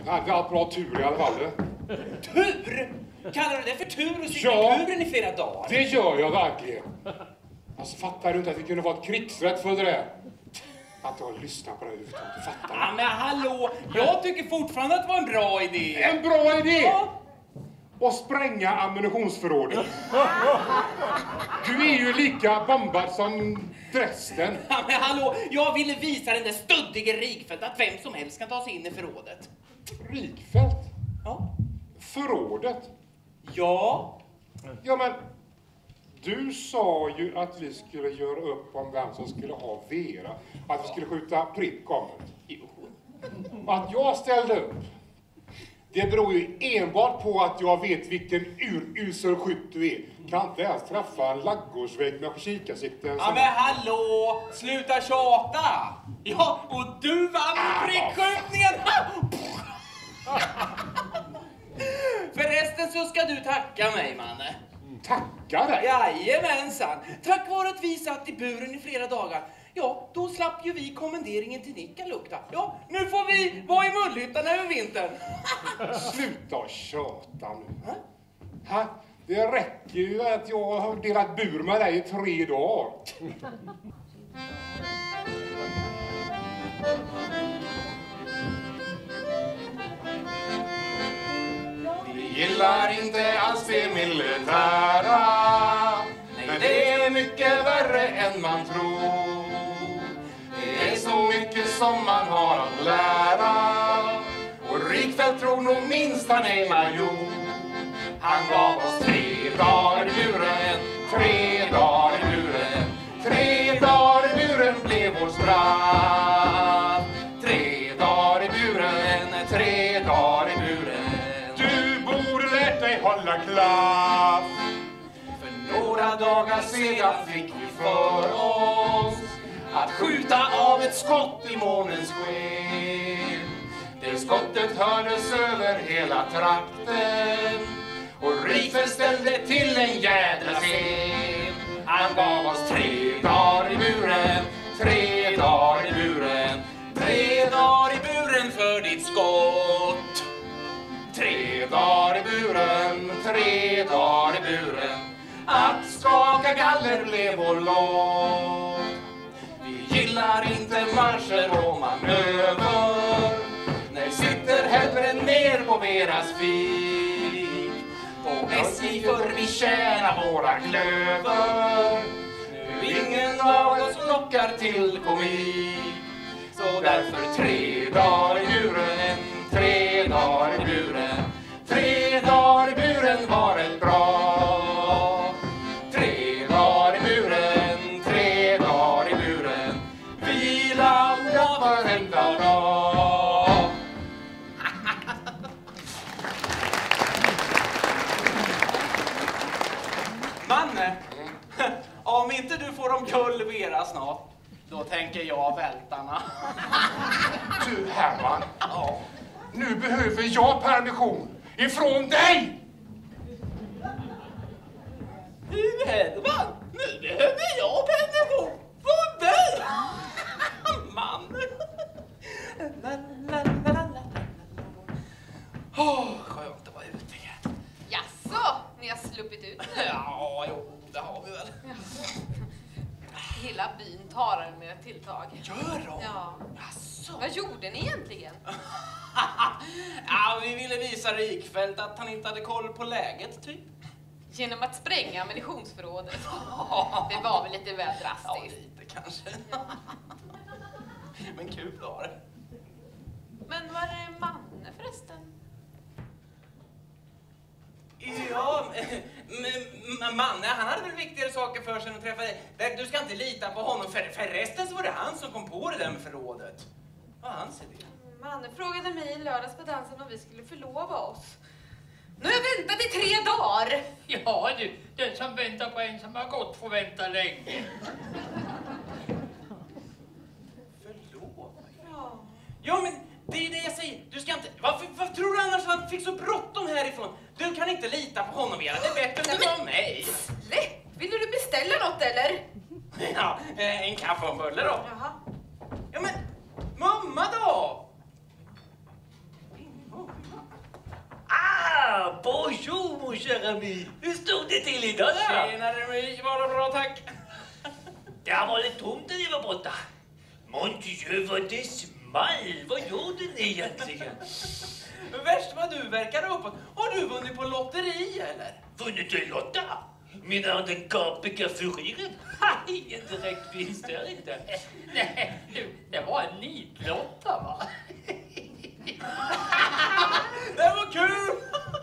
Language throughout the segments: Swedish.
Jag hade allt bra tur i alla fall. Tur? Kallar du det för tur och cykla i kuren i flera dagar? Det gör jag verkligen. Alltså fattar du inte att det kunde vara ett krigsrätt för det där? Att jag lyssnar på det överhuvudtaget, fattar du? Ja, men hallå, jag tycker fortfarande att det var en bra idé. En bra idé? Ja. Och spränga ammunitionsförrådet. Du är ju lika bombad som Dresden. Ja, men hallå, jag ville visa den där studdige Rikfeldt att vem som helst kan ta sig in i förrådet. Rikfeldt? Ja. Förrådet? Ja. Ja, men du sa ju att vi skulle göra upp om vem som skulle ha Vera. Att vi skulle skjuta prick om det. Jo. Att jag ställde upp, det beror ju enbart på att jag vet vilken urusel skytt du är. Kan inte ens träffa en laggårdsvägg med kikarsikten. Ja, men hallå, sluta tjata. Ja, och du vann prickskjutningen. Förresten så ska du tacka mig, Manne. Tacka dig? Jajamensan. Tack vare att vi satt i buren i flera dagar. Ja, då slapp ju vi kommenderingen till Nikkaluokta. Ja, nu får vi vara i mullhyttan över vintern. Sluta tjata nu. Ha? Det räcker ju att jag har delat bur med dig i 3 dagar. Vi gillar inte alls det militära. Nej, det är mycket värre än man tror. Det är så mycket som man har att lära. Och Rikfeldt tror nog minst han är major. Han gav oss 3 dagar i buren, 3 dagar i buren. 3 dagar i buren blev vår straff. 3 dagar i buren, 3 dagar i buren. Du borde lärt dig hålla klaff. För några dagar sedan fick vi för oss att skjuta av ett skott i månens sken. Det skottet hördes över hela trakten och Rikfeldt ställde till en jädra scen. Han gav oss 3 dagar i buren, 3 dagar i buren. 3 dagar i buren för ditt skott. 3 dagar i buren, 3 dagar i buren. Att skaka galler blev vår låt. Vi gillar inte marscher och manöver. Nej, sitter hellre ner på Veras fik. På SJ för vi tjänar våra klöver. Nu ingen av oss lockar till komik. Så därför 3 dagar i buren, 3 dagar i buren. 3 dagar i buren var ett bra. 3 dagar i buren, 3 dagar i buren. Vila och varenda dag. Manne, om inte du får omkull Vera snart, då tänker jag vältarna. Du Herman, nu behöver jag permission ifrån dig! Du Herman, nu behöver jag permission från dig! Manne. Skönt att vara ute igen. Jaså, ni har sluppit ut nu? Ja, jo, det har vi väl. Hela byn tarar med ett tilltag. Gör de? Ja. Jaså? Vad gjorde ni egentligen? Ja, vi ville visa Rikfeldt att han inte hade koll på läget, typ. Genom att spränga ammunitionsförrådet. Det var väl lite väl drastiskt. Ja, lite kanske. Men kul var det. Men var är Manne förresten? Ja, men Manne, han hade väl viktigare saker för sig än att träffa dig. Du ska inte lita på honom, förresten så var det han som kom på det där med förrådet. Vad han ser det? Manne frågade mig i lördags på dansen om vi skulle förlova oss. Nu har jag väntat i 3 dagar! Ja du, den som väntar på en som har gått får vänta länge. Förlova? Ja. Ja, men det är det jag säger. Du ska inte... Varför tror du annars att han fick så bråttom härifrån? Du kan inte lita på honom, Vera. Det är bättre än det var mig. Släpp! Vill du beställa något eller? Ja, en kaffe och en bulle då. Jaha. Ja, men mamma då? kära My. Hur stod det till idag då? Tjenare My, var det bra tack. Det har varit tomt när ni var borta. Mon Dieu, vad det small. Vad gjorde ni egentligen? Värst vad du verkar uppåt. Har du vunnit på lotteri eller? Vunnit en lotta? Menar den gapiga furiren? Ingen direkt vinst där inte. Nej, det var en nitlotta va? Det var kul!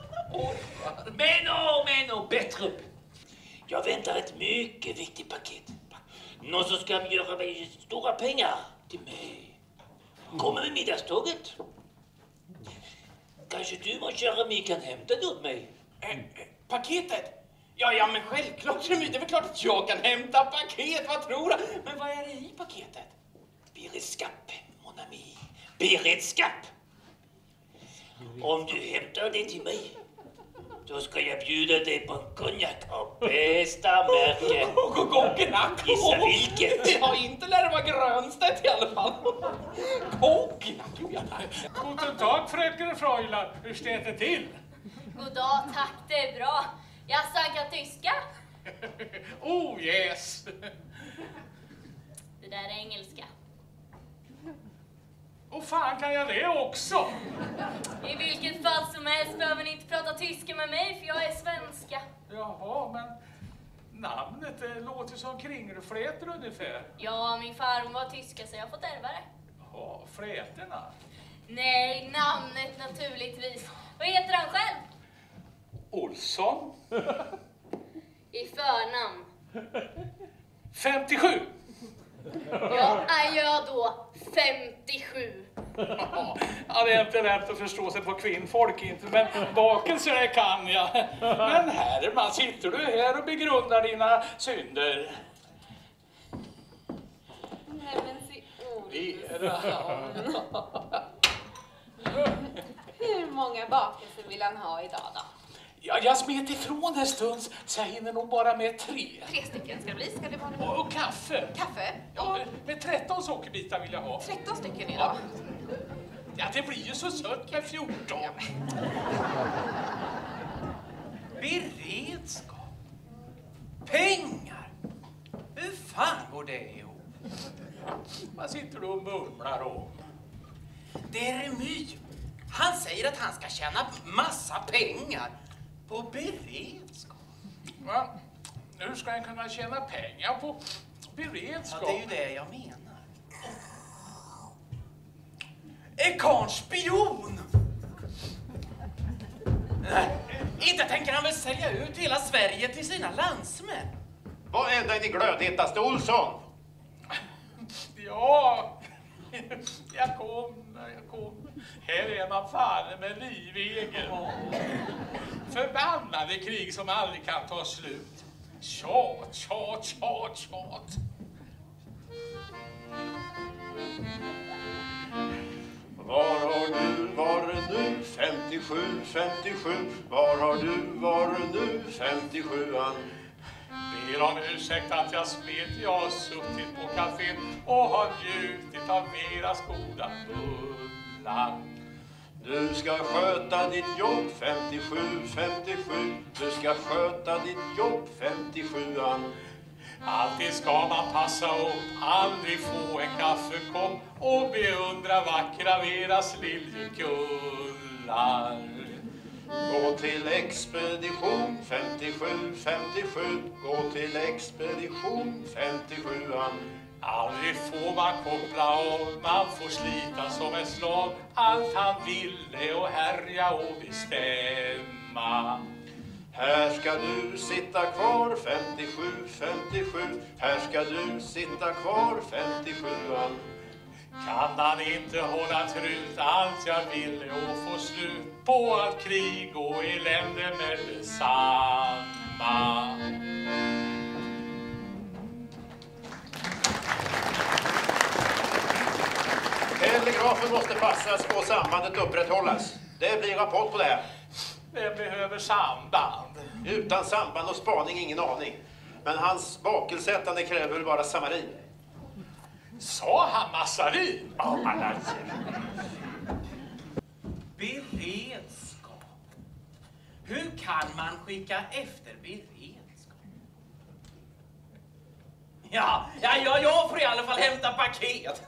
Men, bättre upp. Jag väntar ett mycket viktigt paket. Någon som ska göra mig stora pengar till mig. Kommer med middagståget. Kanske du, mon kära My, kan hämta det åt mig? Paketet? Ja, men självklart. Det är väl klart att jag kan hämta paket. Vad tror du? Men vad är det i paketet? Beredskap, mon ami. Beredskap. Om du hämtar det till mig, då ska jag bjuda dig på en konjak av bästa märke. Konjak? Gissa vilket? Ja, inte lär det vara Grönstedt i alla fall. Konjak? Guten Tag, fröken Fräulein. Hur står det till? God dag, tack, det är bra. Jag snackar tyska. Oh yes. Det där är engelska. Och fan kan jag det också? I vilket fall som helst behöver ni inte prata tyska med mig, för jag är svenska. Jaha, men namnet låter som kringelflätor ungefär. Ja, min farmor var tyska så jag har fått ärva det. Ja, flätorna. Nej, namnet naturligtvis. Vad heter han själv? Olsson. I förnamn. 57. Ja, är jag då 57? Ja, det är inte lätt att förstå sig på kvinnfolk inte, men bakelser det kan jag. Men Herman, sitter du här och begrundar dina synder? Nej men se Hur många bakelser vill han ha idag då? Ja, jag smet ifrån en stund så jag hinner nog bara med 3. 3 stycken ska det bli. Ska det vara Och kaffe. kaffe? Ja, med 13 sockerbitar vill jag ha. 13 stycken idag. Ja, det blir ju så sött med 14. Beredskap. Pengar. Hur fan går det ihop? Vad sitter du och mumlar om? Det är Remy. Han säger att han ska tjäna massa pengar på beredskap. Va? Hur ska jag kunna tjäna pengar på beredskap? Ja, det är ju det jag menar. Är karln spion? Nej, inte tänker han väl sälja ut hela Sverige till sina landsmän? Vad är det glödhetaste Olsson? Ja, jag kom. Här är man fan med livegen. Förbannade krig som aldrig kan ta slut. Tjat. Var har du varit nu? 57. Var har du varit nu? 57an. Ber om ursäkt att jag smet. Jag har suttit på kafén och har njutit av deras goda bullar. Du ska sköta ditt jobb 57. Du ska sköta ditt jobb 57an. Alltid ska man passa upp, aldrig få en kaffekopp och beundra vackra Veras liljekullar. Gå till expedition 57. Gå till expedition 57an. Aldrig får man koppla av, man får slita som en slav. Allt han ville och härja och bestämma. Här ska du sitta kvar 57. Här ska du sitta kvar 57an. Kan han inte hålla trut allt jag ville och få slut på allt krig och elände med detsamma. Telegrafen måste passas och sambandet upprätthållas. Det blir rapport på det här. Det behöver samband. Utan samband och spaning ingen aning. Men hans bakelsättande kräver väl bara samarin. Sa han massarin? Ja, balanser. Beredskap. Hur kan Kan man skicka efter beredskap? Ja, jag får i alla fall hämta paket.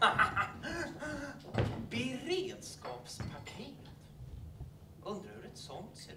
Beredskapspaket. Undrar hur ett sånt ser ut.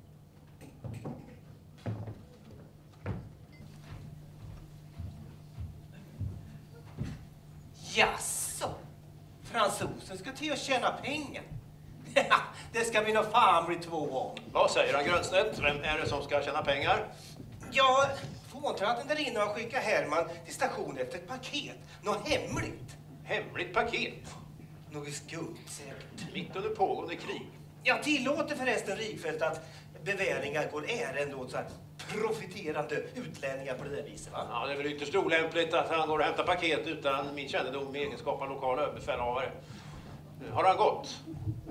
Jaså? Fransosen ska till att tjäna pengar. Ja, det ska vi nog fan bli två om. Vad säger han, Grönsnett? Vem är det som ska tjäna pengar? Ja, fåntratten där inne har skickat Herman till stationen efter ett paket. Något hemligt. Hemligt paket? Något skumt säkert. Mitt under pågående krig. Jag tillåter förresten Rikfeldt att beväringar går ärende åt så här profiterande utlänningar på det där viset, va? Ja, det är väl ytterst olämpligt att han går och hämtar paket utan min kännedom i egenskap av lokal överbefälhavare. Har han gått?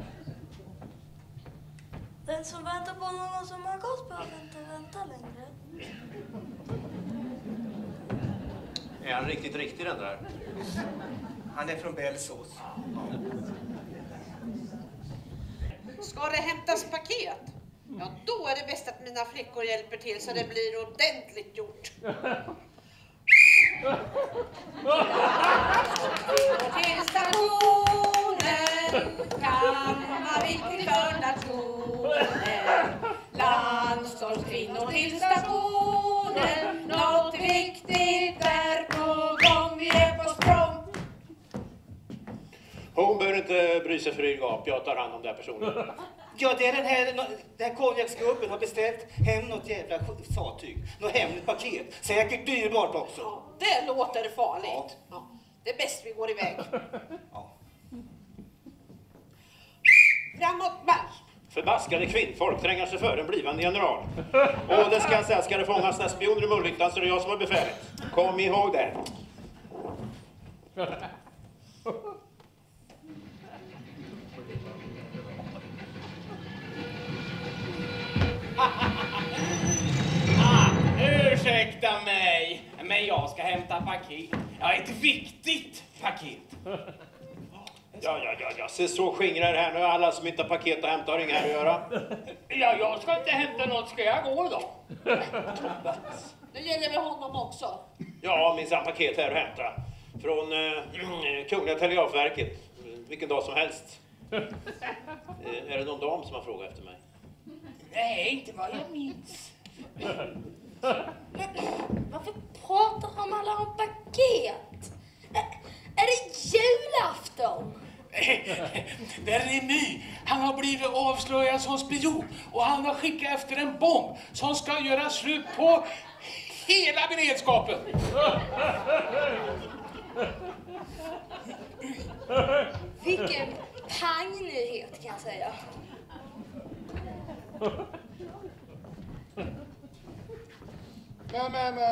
Den som väntar på någon som har gått behöver inte vänta längre. Är han riktigt den där? Han är från Belsås. Ska det hämtas paket? Ja, då är det bäst att mina flickor hjälper till så det blir ordentligt gjort. Till stationen kan man viktigt för nationen. Landsortskvinnor till stationen. Något viktigt är på gång, vi är på språng. Hon behöver inte bry sig för Yrgap, jag tar hand om den personen. Ja, det är den här konjaksgubben har beställt hem något jävla fartyg. Något hemligt paket. Säkert dyrbart också. Ja, det låter farligt. Ja, det är bäst vi går iväg. Ja. Framåt marsch! Förbaskade kvinnfolk tränger sig för en blivande general. Och det ska sägas, ska det fångas när spioner i Mullhyttan så är det jag som har befälet. Kom ihåg det. Ursäkta mig, men jag ska hämta paket. Ja, ett viktigt paket. Ja, se så skingrar det här nu. Alla som inte har paket att hämta har inga här att göra. Ja, jag ska inte hämta något. Ska jag gå då? Nu gäller det honom också. Ja, minsann paket här att hämta. Från Kungliga Telegrafverket. Vilken dag som helst. Är det någon dam som har frågat efter mig? Nej, inte vad jag minns. Varför pratar han alla om paket? Är det julafton? Det är Remy. Han har blivit avslöjad som spion och han har skickat efter en bomb som ska göra slut på hela beredskapen. Vilken pangnyhet kan jag säga. Men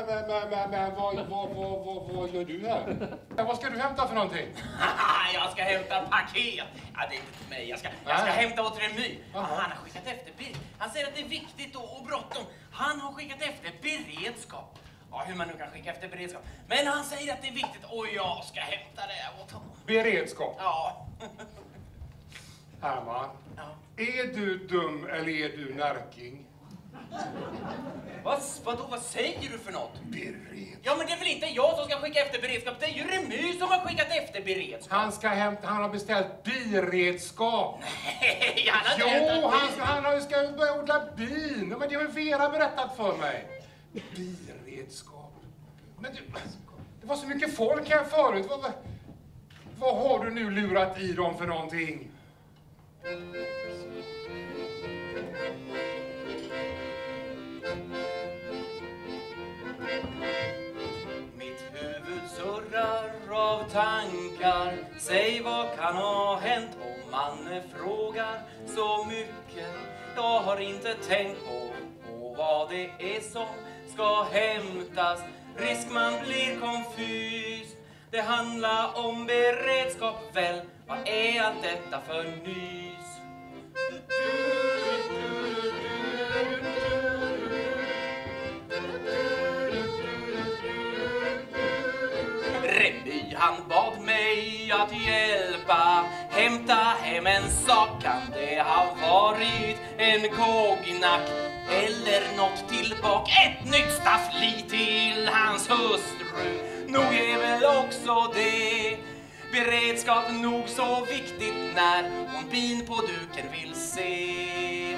vad gör du här? Vad ska du hämta för någonting? Jag ska hämta paket. Ja, det är inte till mig. Jag ska hämta åt Remy. Han har skickat efter Han säger att det är viktigt och bråttom. Han har skickat efter beredskap. Ja, hur man nu kan skicka efter beredskap. Men han säger att det är viktigt och jag ska hämta det åt honom. Beredskap? Ja. Herman, är du dum eller är du närking? Vad säger du för något? Beredskap. Ja, men det är väl inte jag som ska skicka efter beredskap. Det är ju Remy som har skickat efter beredskap. Han har beställt beredskap. Nej, han har ska börja odla bin. Men det har ju Vera berättat för mig. Beredskap. Men det var så mycket folk här förut. Vad har du nu lurat i dem för någonting? Mitt huvud surrar av tankar. Säg vad kan ha hänt om man frågar så mycket. Jag har inte tänkt på vad det är som ska hämtas. Risk man blir konfys. Det handlar om beredskap väl. Vad är allt detta för nys? Remy, han bad mig att hjälpa. Hämta hem en sak, kan det ha varit en kognack? eller något tillbaka, ett nytt staffli till hans hustru. Nog är väl också det beredskap nog så viktigt när hon bin på duken vill se.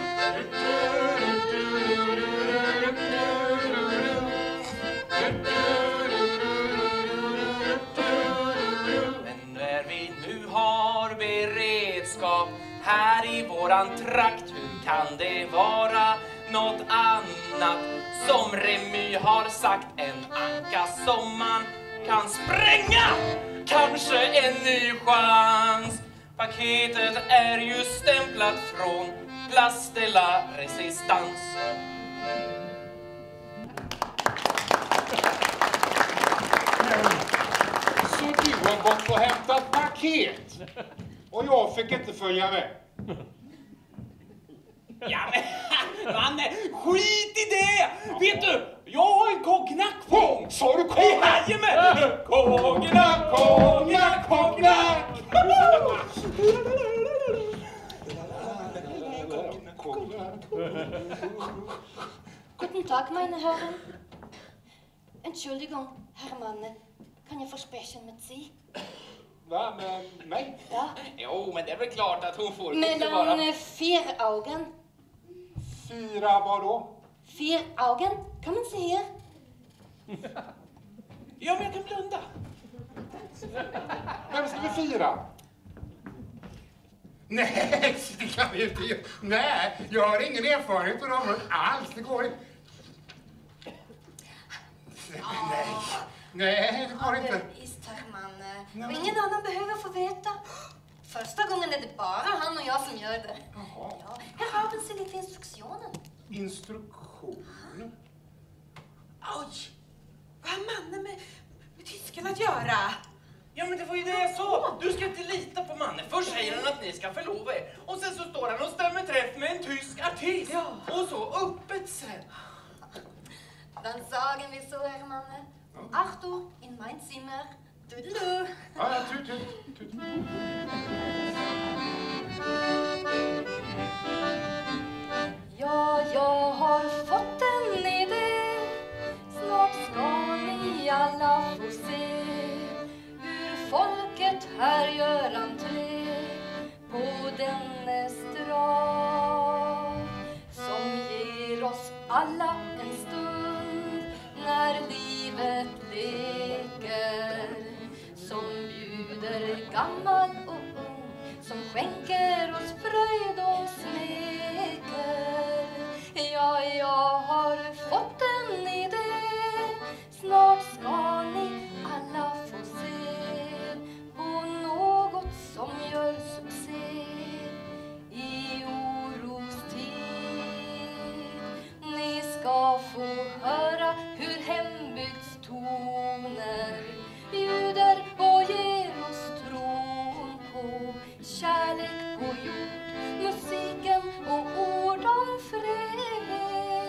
Men när vi nu har beredskap här i våran trakt, hur kan det vara något annat som Remy har sagt? En anka som man kan spränga, kanske en ny chans. Paketet är ju stämplat från Place de la Resistance. Så du har gått och hämtat paket och jag fick inte följa med. Ja men, Manne, skit i det! Ja. Vet du, jag har en kognack på. Sa du kognack? Jajamän! Kognack, kognack, kognack! Guten Tag, meine Herren. Entschuldigung, Herr Manne. Kan jag få sprechen med sig? Va, med mig? Ja. Jo, men det är väl klart att hon får mellan 4 ögon. 4 vad då? 4 ögon, kan man se här? Ja, men jag kan blunda. Vem ska vi fira? Nej, det kan vi inte göra. Nej, jag har ingen erfarenhet på området alls. Det går inte. Nej, det går inte. Visst, herr Manne. Och ingen annan behöver få veta. Första gången är det bara han och jag som gör det. Jaha. Ja, här har vi lite instruktioner. Instruktioner? Oj! Vad har Manne med tysken att göra? Ja, men det var ju det jag sa. Du ska inte lita på Manne. Först säger han att ni ska förlova er. Och sen så står han och stämmer träff med en tysk artist. Ja. Och så öppet sen. Dann sagen wir so, Herr Manne. Achtung, in mein Zimmer. Tudelö. Ja, tut. Ja, jag har fått en idé. Snart ska ni alla få se hur folket här gör entré på den estrad som ger oss alla en stund när livet leker, som bjuder gammal och ung, som skänker oss fröjd och smeker. Ja, jag har fått en idé. Snart ska ni alla få se på något som gör succé i orostid. Ni ska få höra hur hembygdstoner ljuder och ger oss tron på kärlek på jord, musiken och ord om fred.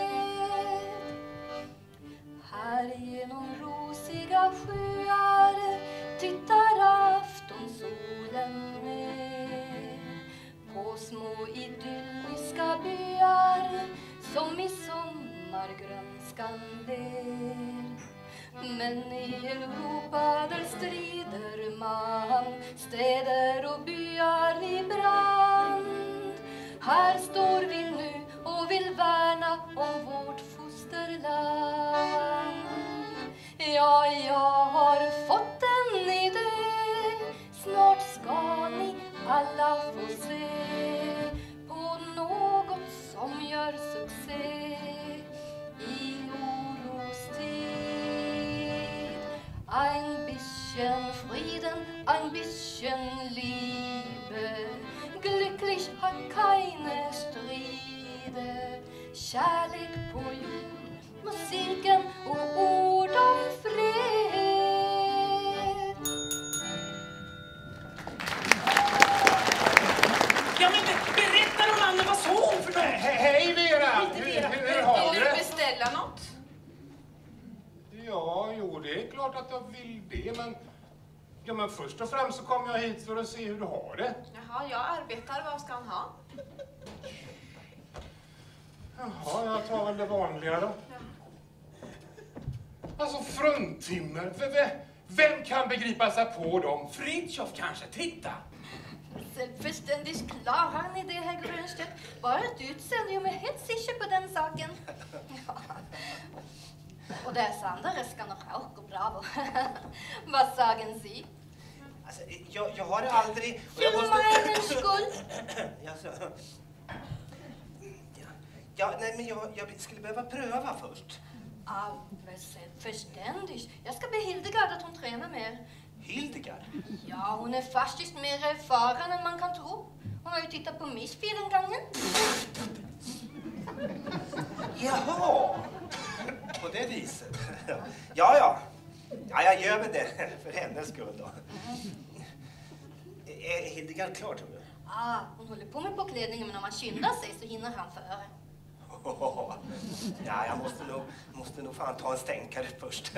Här genom rosiga sjöar tittar aftonsolen ner på små idylliska byar som i sommargrönskan ler. Men i Europa där strider man, städer och byar i brand. Här står vi nu och vill värna om vårt fosterland. Ja, jag har fått en idé. Snart ska ni alla få se på något som gör succé i orostid. Ein bisschen Frieden, ein bisschen Liebe. Glücklich hat keine Stride. Kärlek på jord, musiken och ord om fred. Ja, men berätta om Anna, vad sa hon för något? Hej Vera! Hur har Vill du du det? beställa något? Ja, jo, det är klart att jag vill det, men... Ja, men först och främst så kom jag hit för att se hur du har det. Jaha, jag arbetar. Vad ska han ha? Jaha, jag tar väl det vanliga då. Alltså fruntimmer, vem kan begripa sig på dem? Fritjof kanske, titta! Selbstverständlich klar har ni det, Herr Grönstedt. Bara ett utseende gör mig helt sicher på den saken. Ja. Och dessa andra ska nog också bravo. Vad sagen Sie? Alltså, jag har aldrig... För majens skull. Nej, men jag skulle behöva pröva först. Selbstverständlich. Jag ska be Hildegard att hon tränar mer. Hildegard? Ja, hon är faktiskt mer erfaren än man kan tro. Hon har ju tittat på Misfit den gången. Jaha, på det viset. Ja, jag gör väl det för hennes skull då. Är Hildegard klar, tror du? Hon håller på med påklädningen, men om man skyndar sig så hinner han före. Ja, jag måste nog fan ta en stänkare först.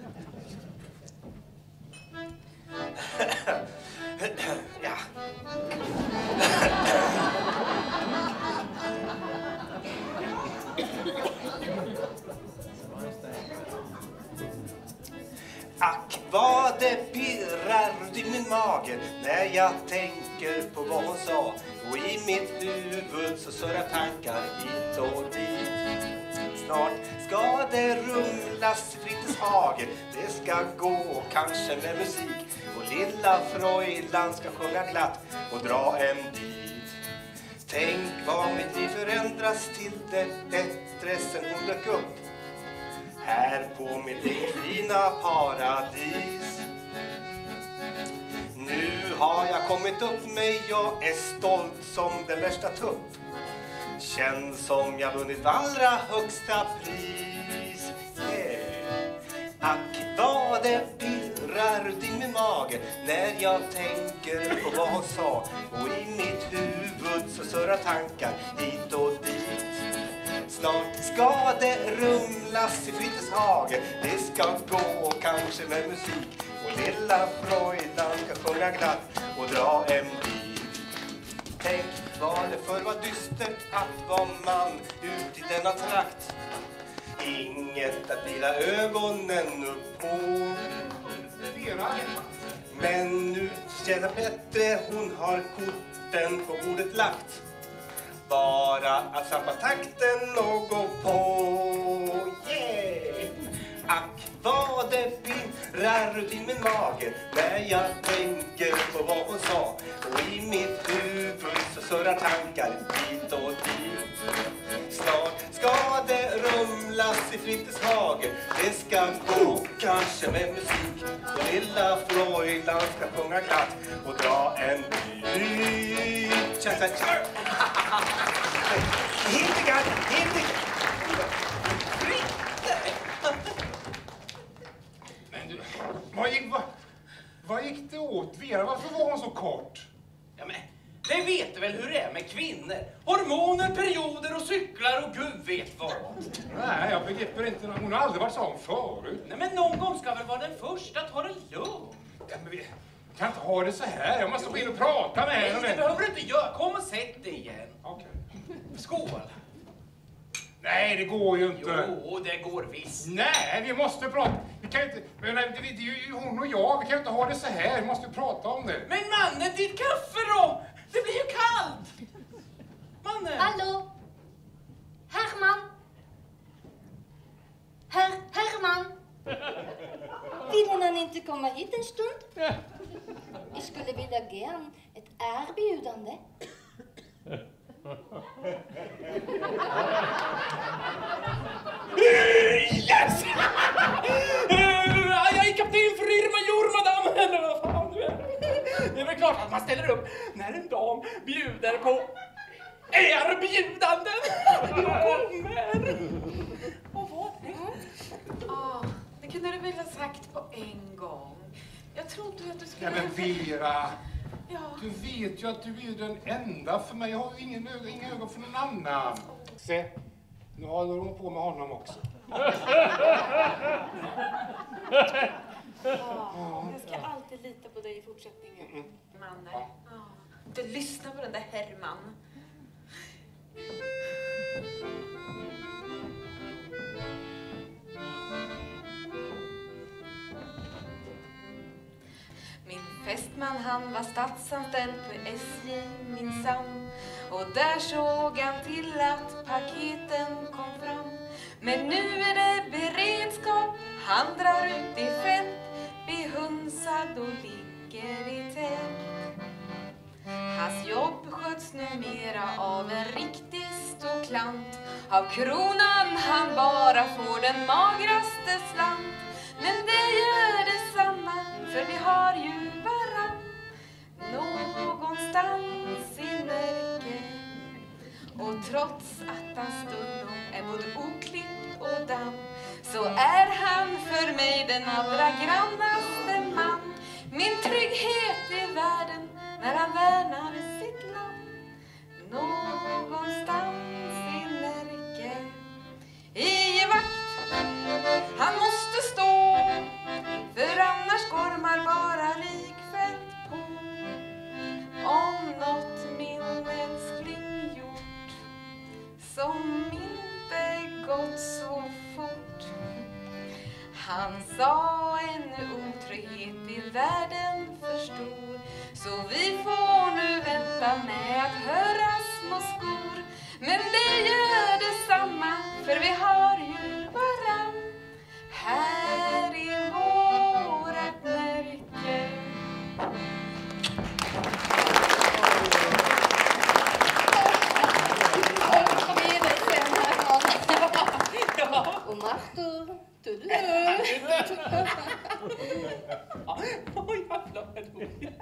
Ja. Ack, vad det pirrar i min mage när jag tänker på vad hon sa. Och i mitt huvud så surrar tankar hit och dit. Snart ska det rumlas fritt i hage. Det ska gå kanske med musik. Och lilla Freuland ska sjunga glatt och dra en dit. Tänk vad mitt liv förändras till det bättre sen hon dök upp. Här på mitt fina paradis. Nu har jag kommit upp mig, jag är stolt som den värsta tupp. Känns som jag vunnit allra högsta pris. Yeah. Ack, vad det pirrar i min mage när jag tänker på vad hon sa. Och i mitt huvud så surrar tankar hit och dit. Snart ska det rumlas i Frittes hage. Det ska gå kanske med musik. Och lilla Freudan ska sjunga glatt och dra en bit. Tänk vad det förr var dystert att vara man ut i denna trakt. Inget att vila ögonen upp på. Men nu känner bättre, hon har korten på bordet lagt. Bara att samma takten och gå på. Yeah! Ack, vad det pirrar ut i min mage när jag tänker på vad hon sa. Och i mitt huvud så surrar tankar hit och dit. Snart ska det rumlas i Frittes hage. Det ska gå kanske med musik. Och lilla Freuland ska sjunga glatt och dra en ny. Tja. Hildegard! Men du, vad gick det åt, Vera? Varför var hon så kort? Ja, men det vet du väl hur det är med kvinnor? Hormoner, perioder och cyklar och gud vet vad. Nej, jag begriper inte. Hon har aldrig varit sån förut. Nej, men någon gång ska väl vara den första att ta det lugnt. Ja, men vi kan inte ha det så här. Jag måste gå in och prata med henne. Nej, det behöver du inte göra. Kom och sätt dig igen. Okej. Skål. Nej, det går ju inte. Jo, det går visst. Nej, vi måste prata. Vi kan inte, men det är ju hon och jag. Vi kan inte ha det så här. Vi måste prata om det. Men mannen, ditt kaffe då? Det blir ju kallt. Mannen. Hallå? Herman? Herman? Vill han inte komma hit en stund? Jag skulle vilja ge honom ett erbjudande. Yes! Jag är kapten för er major, madame. Eller vad fan du är. Det är väl klart att man ställer upp när en dam bjuder på erbjudanden. Jag kommer. Och vad det kunde du väl ha sagt på en gång. Jag trodde ju att du skulle... Ja, men Vera. Ja. Du vet ju att du är den enda för mig. Jag har ju inga ögon för någon annan. Se, nu håller hon på med honom också. Jag ska alltid lita på dig i fortsättningen. Mannen. Du lyssnar på den där Herman. Ekman, han var statsanställd på SJ minsann. Och där såg han till att paketen kom fram. Men nu är det beredskap, han drar ut i fält, behunsad och ligger i tält. Hans jobb sköts numera av en riktig stor klant. Av kronan han bara får den magraste slant. Men det gör detsamma, för vi har ju varann någonstans i Närke. Och trots att han stundom är både oklippt och damm, så är han för mig den allra grannaste man. Min trygghet i världen när han värnar sitt land. Någonstans i Närke. I vakt, han måste stå, för annars gormar bara Rikfält på. Om något min älskling gjort som inte gått så fort. Han sa en otrygghet i världen för stor, så vi får nu vänta med att höra små skor. Men det gör detsamma, för vi har ju varann här i vårat Närke. Och Marto, du. Oj, jävlar vad roligt.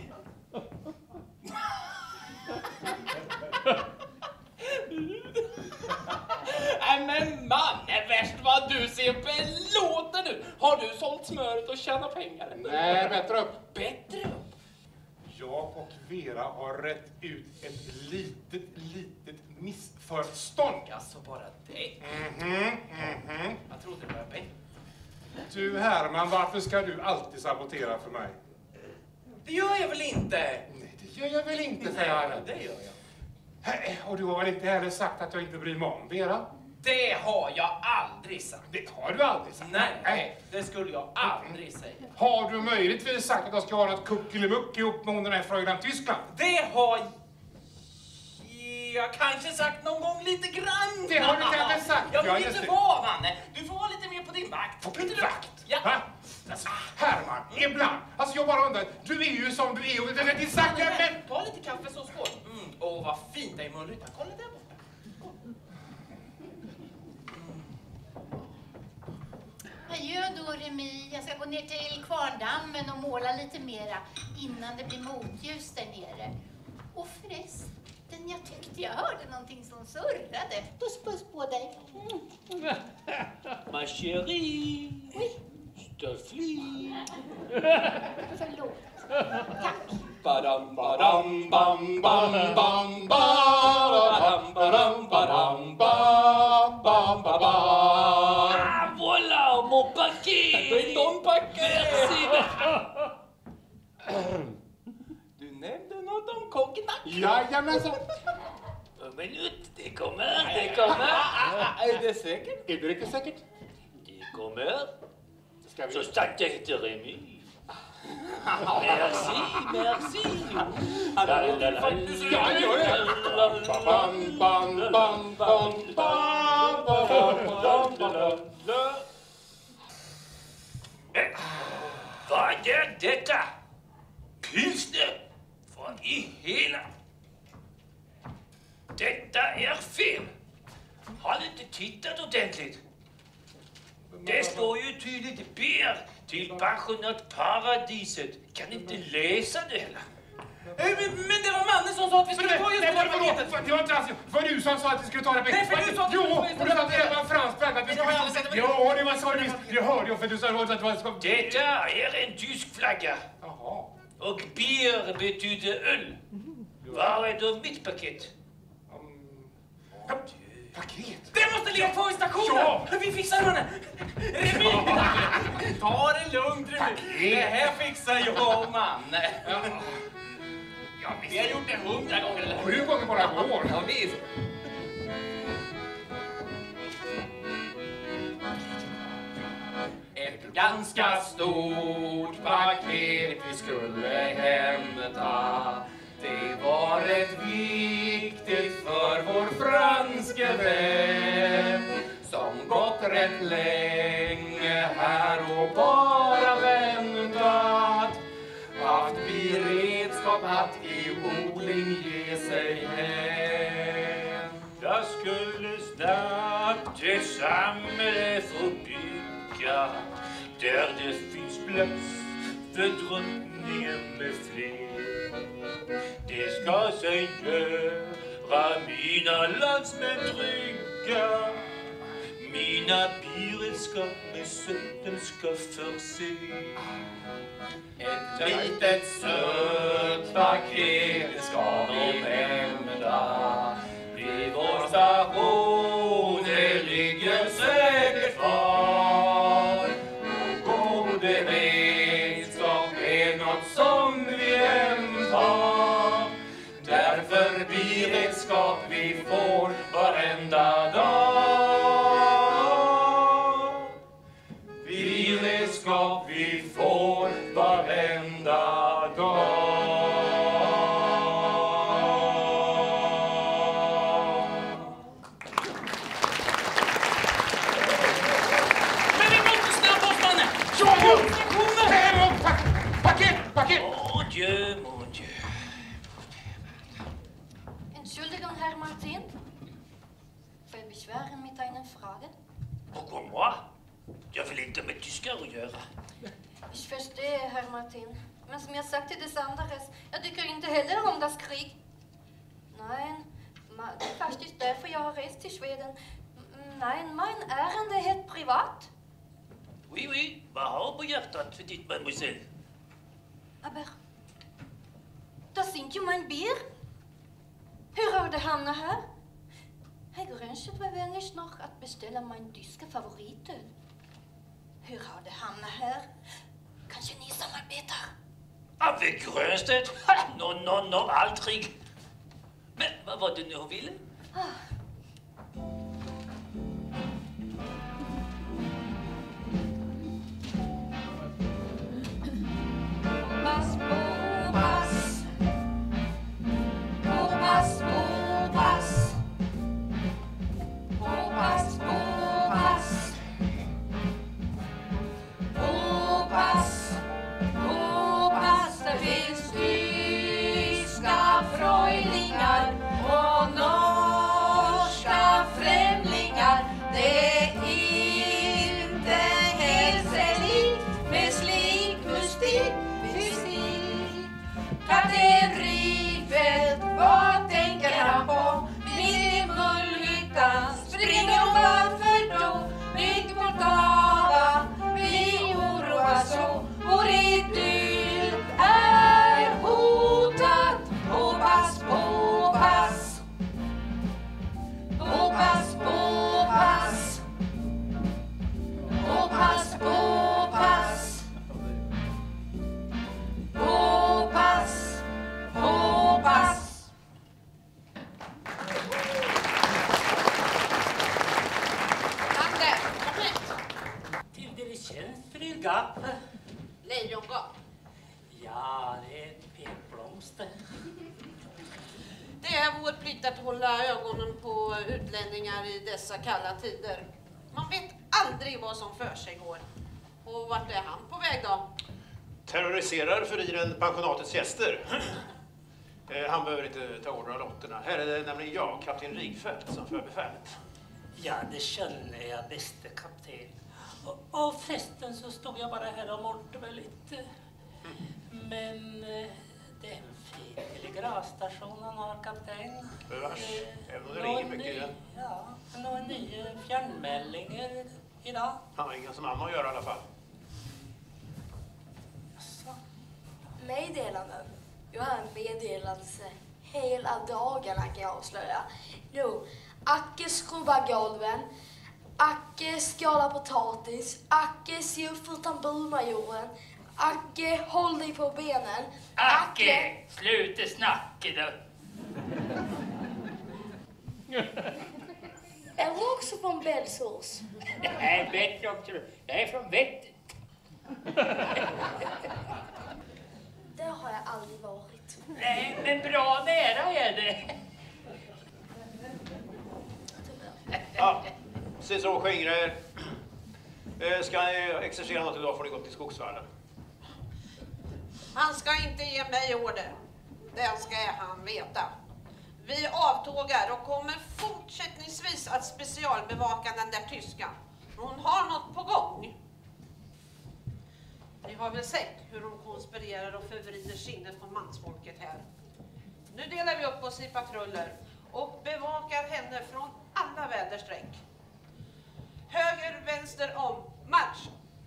Nej men mannen, värst vad du ser belåten nu. Har du sålt smöret och tjänat pengar? Nej, bättre upp. Bättre upp? Jag och Vera har rätt ut ett litet missförstånd. Alltså bara det? Jag trodde det var bättre. Du Herman, varför ska du alltid sabotera för mig? Det gör jag väl inte? Nej, det gör jag väl inte, säger han. Det gör jag. Och du har väl inte heller sagt att jag inte bryr mig om Vera? Det har jag aldrig sagt. Det har du aldrig sagt? Nej, det skulle jag aldrig säga. Har du möjligtvis sagt att jag ska ha något kuckelimuck ihop med den här Fröjdan Tyskland? Det har jag kanske sagt någon gång lite grann. Det har du kanske sagt. Jag vill inte vara, Manne. Du får vara lite mer på din vakt. På din vakt? Ja. Alltså, Herman, ibland. Alltså jag bara undrar, du är ju som du är och det är sagt. Men... Ta lite kaffe så skål. Åh, vad fint det är i Mullytta. Kolla där borta. Adjö då, Remi. Jag ska gå ner till Kvarndammen och måla lite mera innan det blir motljus där nere. Och förresten, jag tyckte jag hörde någonting som surrade. Puss, puss på dig. Ma chérie. Stöffli. Förlåt. Tack. Badam, badam, bam, bam, bam, badam, badam, badam, bam, bam, bam. Ah, voilà, mon paquet. Det är ton paquet. Merci. Du nämnde något om kocknack. Jajamensan. En minut, det kommer, det kommer. Är det säkert? Är du riktigt säkert? Det kommer. Ska vi... Så starkt jag heter Remi. Merci, merci. Ja, gör det. Bam, bam, bam, bam, bam, bam, bam. Vad är detta? Pilsner? Vad i hela? Detta är fel. Har du inte tittat ordentligt? Det står ju tydligt ber till pensionatparadiset. Kan inte läsa det heller. Men det var mannen som sa att vi skulle ta just det här paketet. Det var inte alls, var du som sa att vi skulle ta det paketet? Nej, för du sa att jo, och du sa att det var en fransk brand. Ja, det var så det visst. Jag hörde ju för du sa att det var... Detta är en tysk flagga. Jaha. Och bier betyder öl. Var är då mitt paket? Paket? Det måste ligga kvar i stationen! Ja! Vi fixar henne! Remi! Ta det lugnt, Remi! Det här fixar jag och Manne. Ja, vi har gjort det 100 gånger eller 7 gånger bara går. Ja, visst. Ett ganska stort paket vi skulle hämta. Det var rätt viktigt för vår franske vän som gått rätt länge här och bara väntat. Haft beredskap att i odling ge sig hän. Jag skulle snabbt ett samhälle få bygga där det finns plats för drottningen med fler. Det ska sig göra mina landsmän trygga. Mina beredskap med söten ska förse. Ett litet sött paket ska vi hämta. Vid vår station det ligger säkert kvar. Och god beredskap är något som vi hämtar. Därför beredskap vi får varenda dag. Beredskap vi får varenda dag. Men vi måste snabba oss, mannen! Paket! Mon Dieu, mon Dieu. Entschuldigung, Herr Martin. Får jag besvära mit einer Frage? Pourquoi moi? Jag vill inte med tyskar att göra. Ich verstehe, Herr Martin. Men som jag sagt till des anderes, jag tycker inte heller om das Krieg. Nein, det är faktiskt därför jag har rest till Schweden. Nein, mein ärende är helt privat. Oui, oui, vad har på hjärtat för ditt mademoiselle? Aber, das sind ju mein Bier. Hur har det hamnat här? Herr Grönstedt var vänlig nog att beställa min tyska favoritöl. Hur har det hamnat här? Kanske ni samarbetar? Avec Grönstedt? No, aldrig. Men vad var det nu hon ville? Pass på pass. På pass på pass. På pass på pass. På pass på pass. Det finns tyska fröjlingar och norska främlingar. Det är inte hälselikt med slik mystik. Kapten Rifelt, vad tänker han på? Vid Mullhyttan springer hon varför då? Mycket på tava, vi oroar så. Vår idyll är hotat. På pass, på pass. På pass, på pass. På pass, på pass. På pass, på pass. Ander, Till deras tjänst, fru Gapp. lejongap. Ja, det är ett petblomster. Det är vår plikt att hålla ögonen på utlänningar i dessa kalla tider. Man vet aldrig vad som för sig går. Och vart är han på väg då? Terroriserar fyren pensionatets gäster. Han behöver inte ta order av lotterna. Här är det nämligen jag, kapten Rifelt, som för befälet. Ja, det känner jag, bäste kapten. Och förresten så stod jag bara här och mådde väl lite. Men det är en fin telegrafstation han har, kapten. Vars, även om det ringer mycket i den. Ja, några nya fjärrmälningar idag. Han har inga som mamma att göra i alla fall. Meddelanden. Jag har en meddelelse hela dagarna kan jag avslöja. Nu, Acke skrubbar golven, Acke skalar potatis, Acke ser upp för tamburmajoren, Acke håll dig på benen. Acke, sluta snacka då. Är du också från Bälsås? Nej, bättre också. Jag är från Vettet. aldrig varit. Nej, men bra nära är det. Ja, se så skingra er. Ska ni exercera något idag får ni gå till skogsvärden. Han ska inte ge mig order. Det ska han veta. Vi avtågar och kommer fortsättningsvis att specialbevaka den där tyskan. Hon har något på gång. Ni har väl sett hur hon konspirerar och förvrider sinnet på mansfolket här. Nu delar vi upp oss i patruller och bevakar henne från alla väderstreck. Höger, vänster, om, marsch!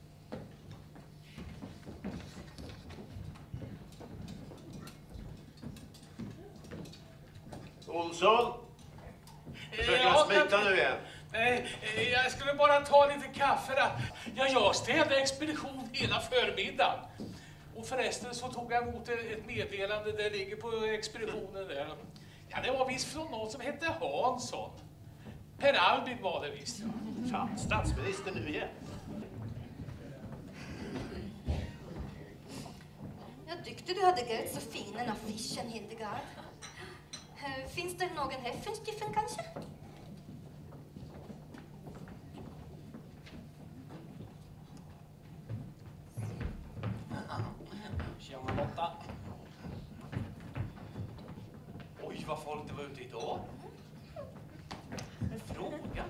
Olsson! Försöker han smita nu igen? Nej, jag skulle bara ta lite kaffe då. Ja, jag städade expedition hela förmiddagen. Och förresten så tog jag emot ett meddelande där ligger på expeditionen där. Ja, det var visst från någon som hette Hansson. Per Albin var det visst. Fan, statsminister nu igen. Jag tyckte du hade gjort så fin en affischen, Hildegard. Finns det någon Heffenstiffen kanske? Tjena Lotta. Oj, vad folk det var ute idag. En fråga.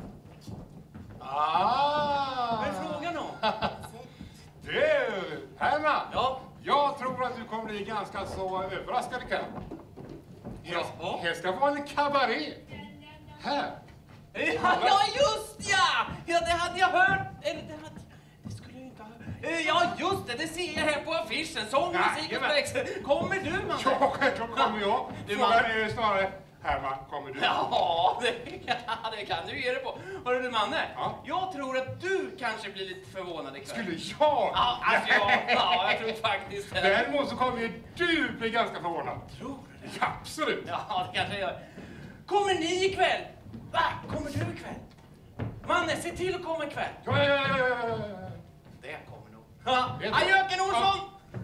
Vad är frågan om? Du, Herman! Ja? Jag tror att du kommer bli ganska så överraskad ikväll. Här ska vara en kabaré. Här. Ja, just ja! Ja, det hade jag hört. Eller det skulle jag inte ha hört. Ja, just det. Det ser jag här på affischen. Sång, musik och spex. Kommer du, man? Ja, självklart kommer jag. Frågan är ju snarare, Herman, kommer du? Ja, det kan du ge det på. Hörru du, Manne. Ja? Jag tror att du kanske blir lite förvånad ikväll. Skulle jag? Ja, alltså jag tror faktiskt det. Däremot så kommer ju du bli ganska förvånad. Tror du det? Ja, absolut. Ja, det kanske jag gör. Kommer ni ikväll? Va? Kommer du ikväll? Manne, se till att komma ikväll. Ja. Det kommer nog. Ja. Adjöken Olsson!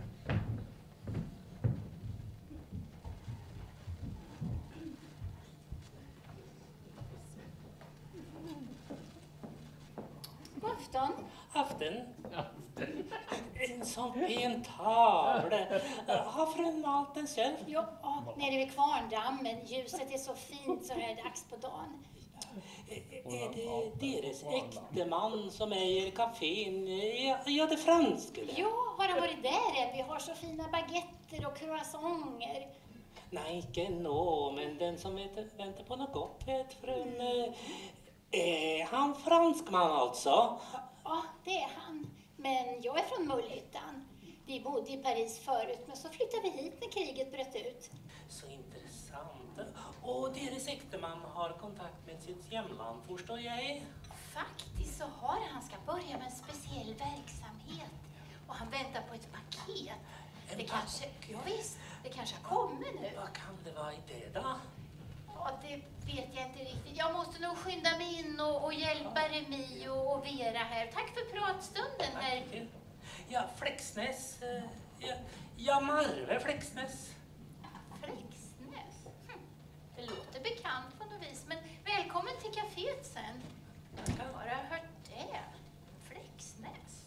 God afton. Afton. En sån fin tavla. Har frun malt den själv? Ja, nere vid Kvarndammen. Ljuset är så fint så här dags på dagen. Är det deras äkta man som äger kafén? Ja, det franska. Ja, har han varit där än? Vi har så fina baguetter och croissanter. Nej, inte nå, men den som väntar på något gott vet frun. Är han franskman alltså? Ja, det är han. Men jag är från Mullhyttan. Vi bodde i Paris förut, men så flyttade vi hit när kriget bröt ut. Så intressant. Och deras äkteman har kontakt med sitt hemland, förstår jag? Faktiskt så har han ska börja med en speciell verksamhet. Och han väntar på ett paket. Det kanske, ja visst, det kanske kommer nu. Vad kan det vara i det då? Ja, det vet jag inte riktigt. Jag måste nog skynda mig in och hjälpa Remi och Vera här. Tack för pratstunden här. Ja, Flexnäs. Ja, Marve Flexnäs. Flexnäs? Det låter bekant på något vis, men välkommen till kaféet sen. Jag har bara hört det. Flexnäs.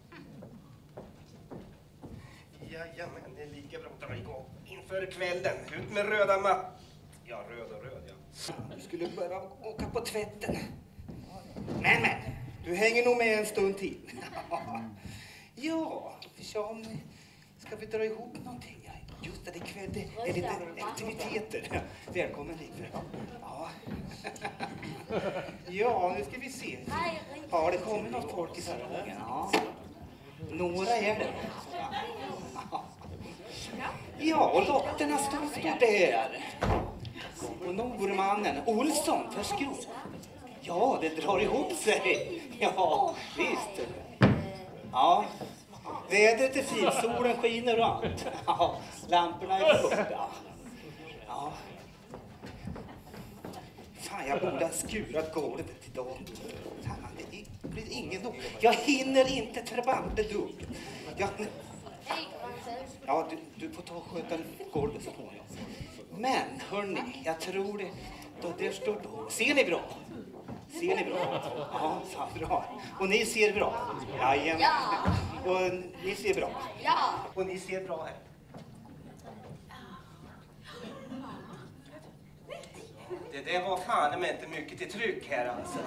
Jajamän, det är lika bra att dra igång inför kvällen. Ut med röda matt. Ja, röd och röd, ja. Du skulle börja åka på tvätten. Men, du hänger nog med en stund till. Ja, ska vi dra ihop någonting? Just det, ikväll det är lite aktiviteter. Välkommen hit. Ja. Ja, nu ska vi se. Har det kommit något folk i salongen? Ja. Några är det. Ja, och lotterna står där. Och normannen Olsson för skrov. Ja, det drar ihop sig. Ja, visst. Ja, vädret är fint, solen skiner och allt. Ja, lamporna är uppe. Ja. Fan, jag borde ha skurat golvet idag. Fan, det blir ingen nog. Jag hinner inte trabanta dugg. Hej, Ja, du får ta och sköta golvet så småningom. Men hörni, jag tror det. Där står då. Ser ni bra? Ser ni bra? Ja, så bra. Och ni ser bra? Jajamän. Ja. Och ni ser bra? Ja. Och ni ser bra här. Det där var fan men inte mycket till tryck här alltså.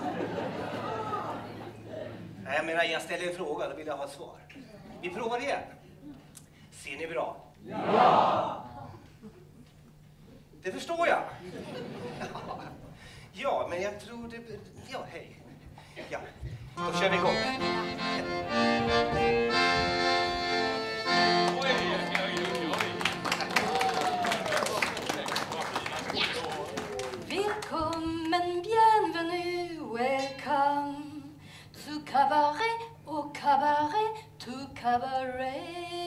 Nej, jag menar, jag ställer en fråga, då vill jag ha ett svar. Vi provar igen. Ser ni bra? Ja! Det förstår jag. Ja, men jag tror det... Ja, hej. Ja, då kör vi igång. Välkommen, bienvenue, welcome to cabaret och cabaret to cabaret.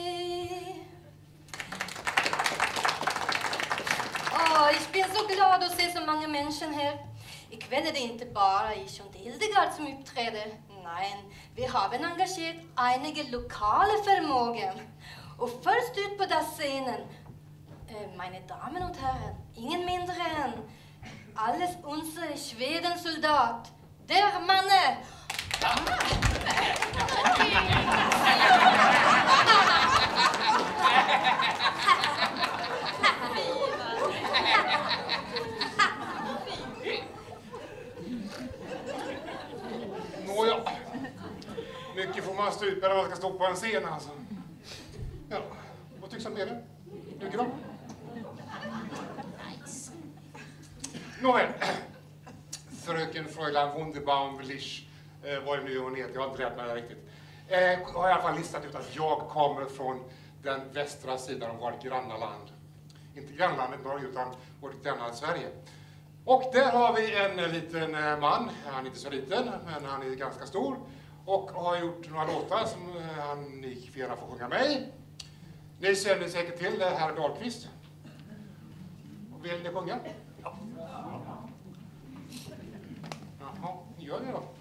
Ich bin så glad att se så många människor här. Ikväll är det inte bara ich und Hildegard som uppträder. Nej, vi har engagerat einige lokala förmågor. Och först ut på den scenen, meine Damen und Herren, ingen mindre än alles unsere Schwedensoldat, der Manne. Nåja, mycket får man stupa när man ska stå på en scen alltså. Ja, vad tycks om det? Duger bra? Nåväl, fröken Fräulein Wunderbaum-Lisch, vad är nu hon heter, jag har inte rätt med det riktigt. Har i alla fall listat ut att jag kommer från den västra sidan av vårt grannland. Inte grannlandet Norge utan vårt grannland Sverige. Och där har vi en liten man, han är inte så liten men han är ganska stor. Och har gjort några låtar som ni gärna får sjunga med. Ni känner säkert till herr Dahlqvist. Vill ni sjunga? Ja. Jaha, gör det då.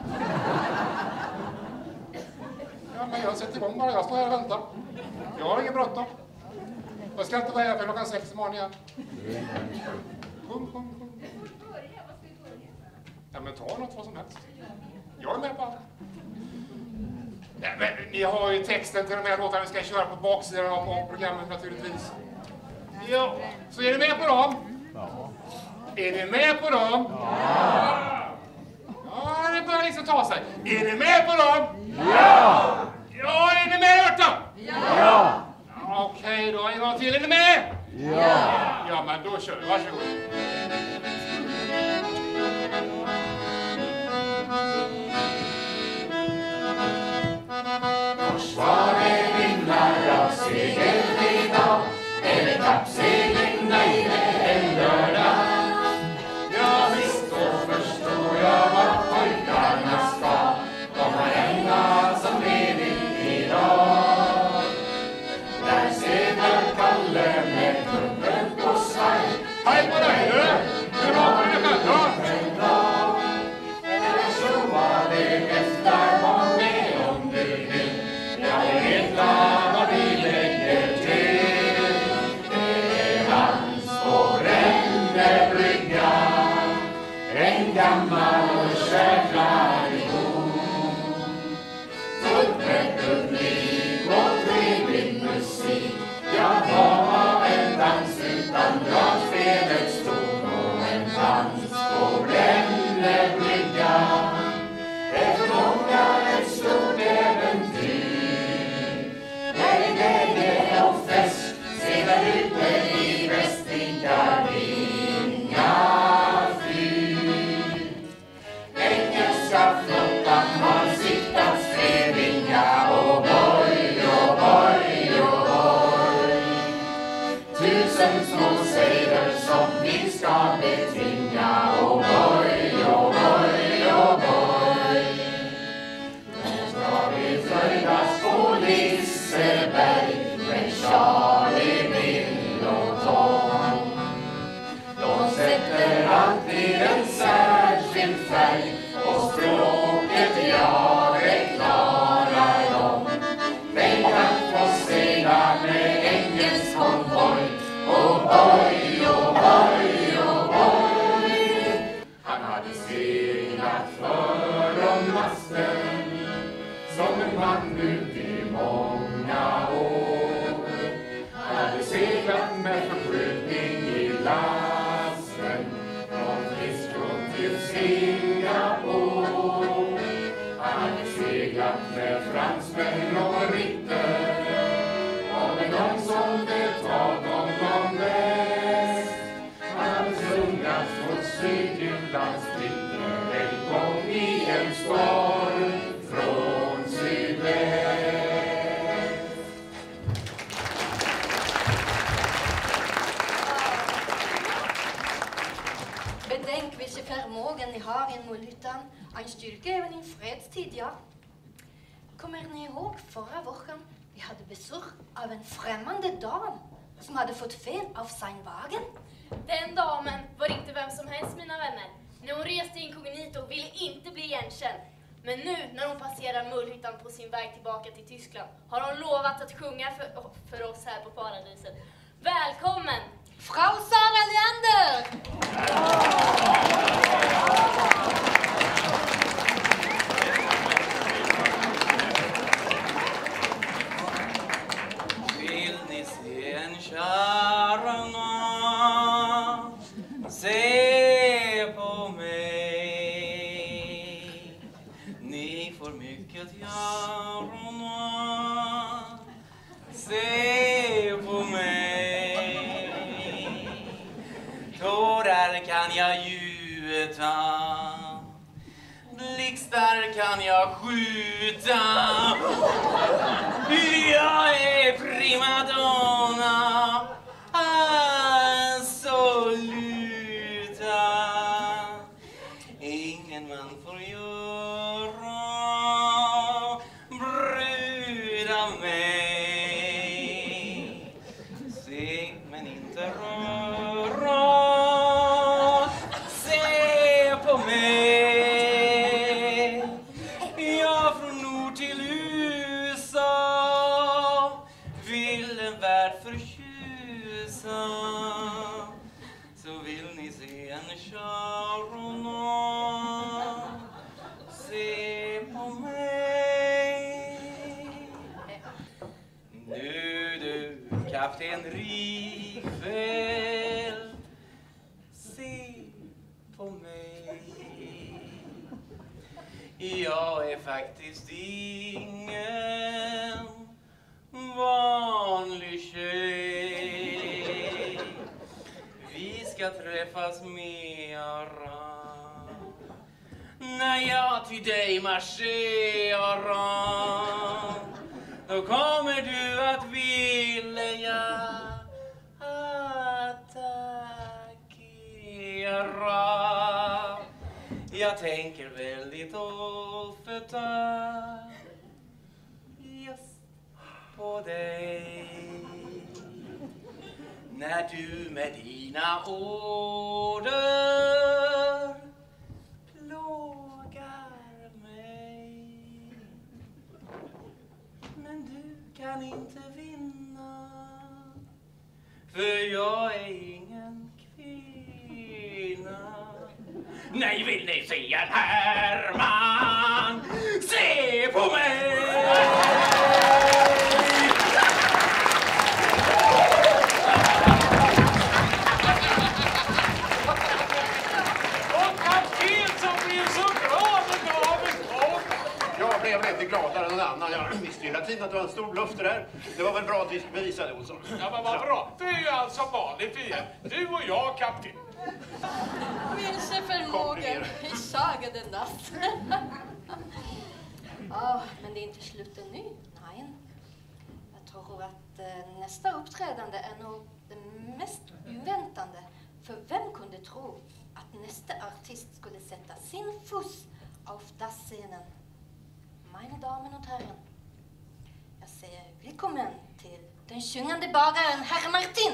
Ja, men jag sätter igång bara, jag står här och väntar. Jag har ingen bråttom. Jag ska inte vara här för klockan 6 imorgon igen. Sjung. Ja, men ta något vad som helst. Jag är med på allt. Ja, men ni har ju texten till de här låtarna vi ska köra på baksidan av programmet naturligtvis. Ja, så är ni med på dem? Ja. Är ni med på dem? Ja. Ja, det börjar liksom ta sig. Är ni med på dem? Ja. Ja, är ni med Örta? Ja. Okej då, en gång till. Är ni med? Ja. Ja, men då kör vi. Varsågod. Försvaret vinglar av segel idag. Är det kappsegling? Nej, det är lördag. Ja visst, då förstår jag vad pojkarna ska. De har en dag som ledig idag. Där seglar Kalle med klubben på svaj. Hej på dig du! Hur låter det själv? Eller så var det efter vad med om du vill. Jag vet vad vi lägger till. Det är dans på Brännebryggan. En gammal och kär tradition. Fullt med publik och trevlig musik. Jag var en dans utan dragspelets ton. Och en dans på Brännebryggan. Är för många ett stort äventyr. När det glädje och fest seglar ute i västliga vingar fyr. Engelska flottan har siktat Svevinga och boj, och boj, och boj. 1000 små sejder som vi ska betvinga och boj, och boj, och boj. Då ska vi fröjdas på Liseberg med Charlie, Bill och Tom. De sätter alltid en särskild färg och språket, ja, det klarar de. De kan få segla med sig till lands vinner en gång i en storm från sydväst. Bedenk vilken förmåga ni har i Mullhyttan. En styrka även i fredstid, ja. Kommer ni ihåg förra veckan? Vi hade besök av en främmande dam som hade fått fel av sin wagen. Den damen var inte vem som helst, mina vänner. När hon reste inkognito och ville inte bli igenkänd. Men nu när hon passerar Mullhyttan på sin väg tillbaka till Tyskland har hon lovat att sjunga för oss här på paradiset. Välkommen! Frau Sara Leander! Vill ni se en kärna? Se på mig. Ni får mycket gärna. Se på mig. Tårar kan jag gjuta. Blixtar kan jag skjuta. Jag är primadonna. Absoluta. Ingen man får göra brud av mig. Se men inte röra. Se på mig. Jag från nord till USA vill en värld förtjusa. Så vill ni se en kärna. Se på mig. Nu du, kapten Rifel. Se på mig. Jag är faktiskt ingen vanlig tjej. Vi ska träffas mera när jag till dig marscherar. Då kommer du att vilja attackera. Jag tänker väldigt ofta just på dig. När du med dina order plågar mig. Men du kan inte vinna. För jag är ingen kvinna. Nej, vill ni se en Herman? Se på mig! Jag blev inte gladare än någon annan. Jag visste ju hela tiden att det var en stor bluff det där. Det var väl bra att vi bevisade, Olsson. Ja, men vad bra. Det är ju alltså vanligt igen. Du och jag, kapten. Vilse förmågan i sagade natt. Men det är inte slut ännu. Nej. Jag tror att nästa uppträdande är nog det mest oväntande. För vem kunde tro att nästa artist skulle sätta sin fuss av scenen? Mina damer och herrar, jag säger välkommen till den sjungande bagaren Herr Martin.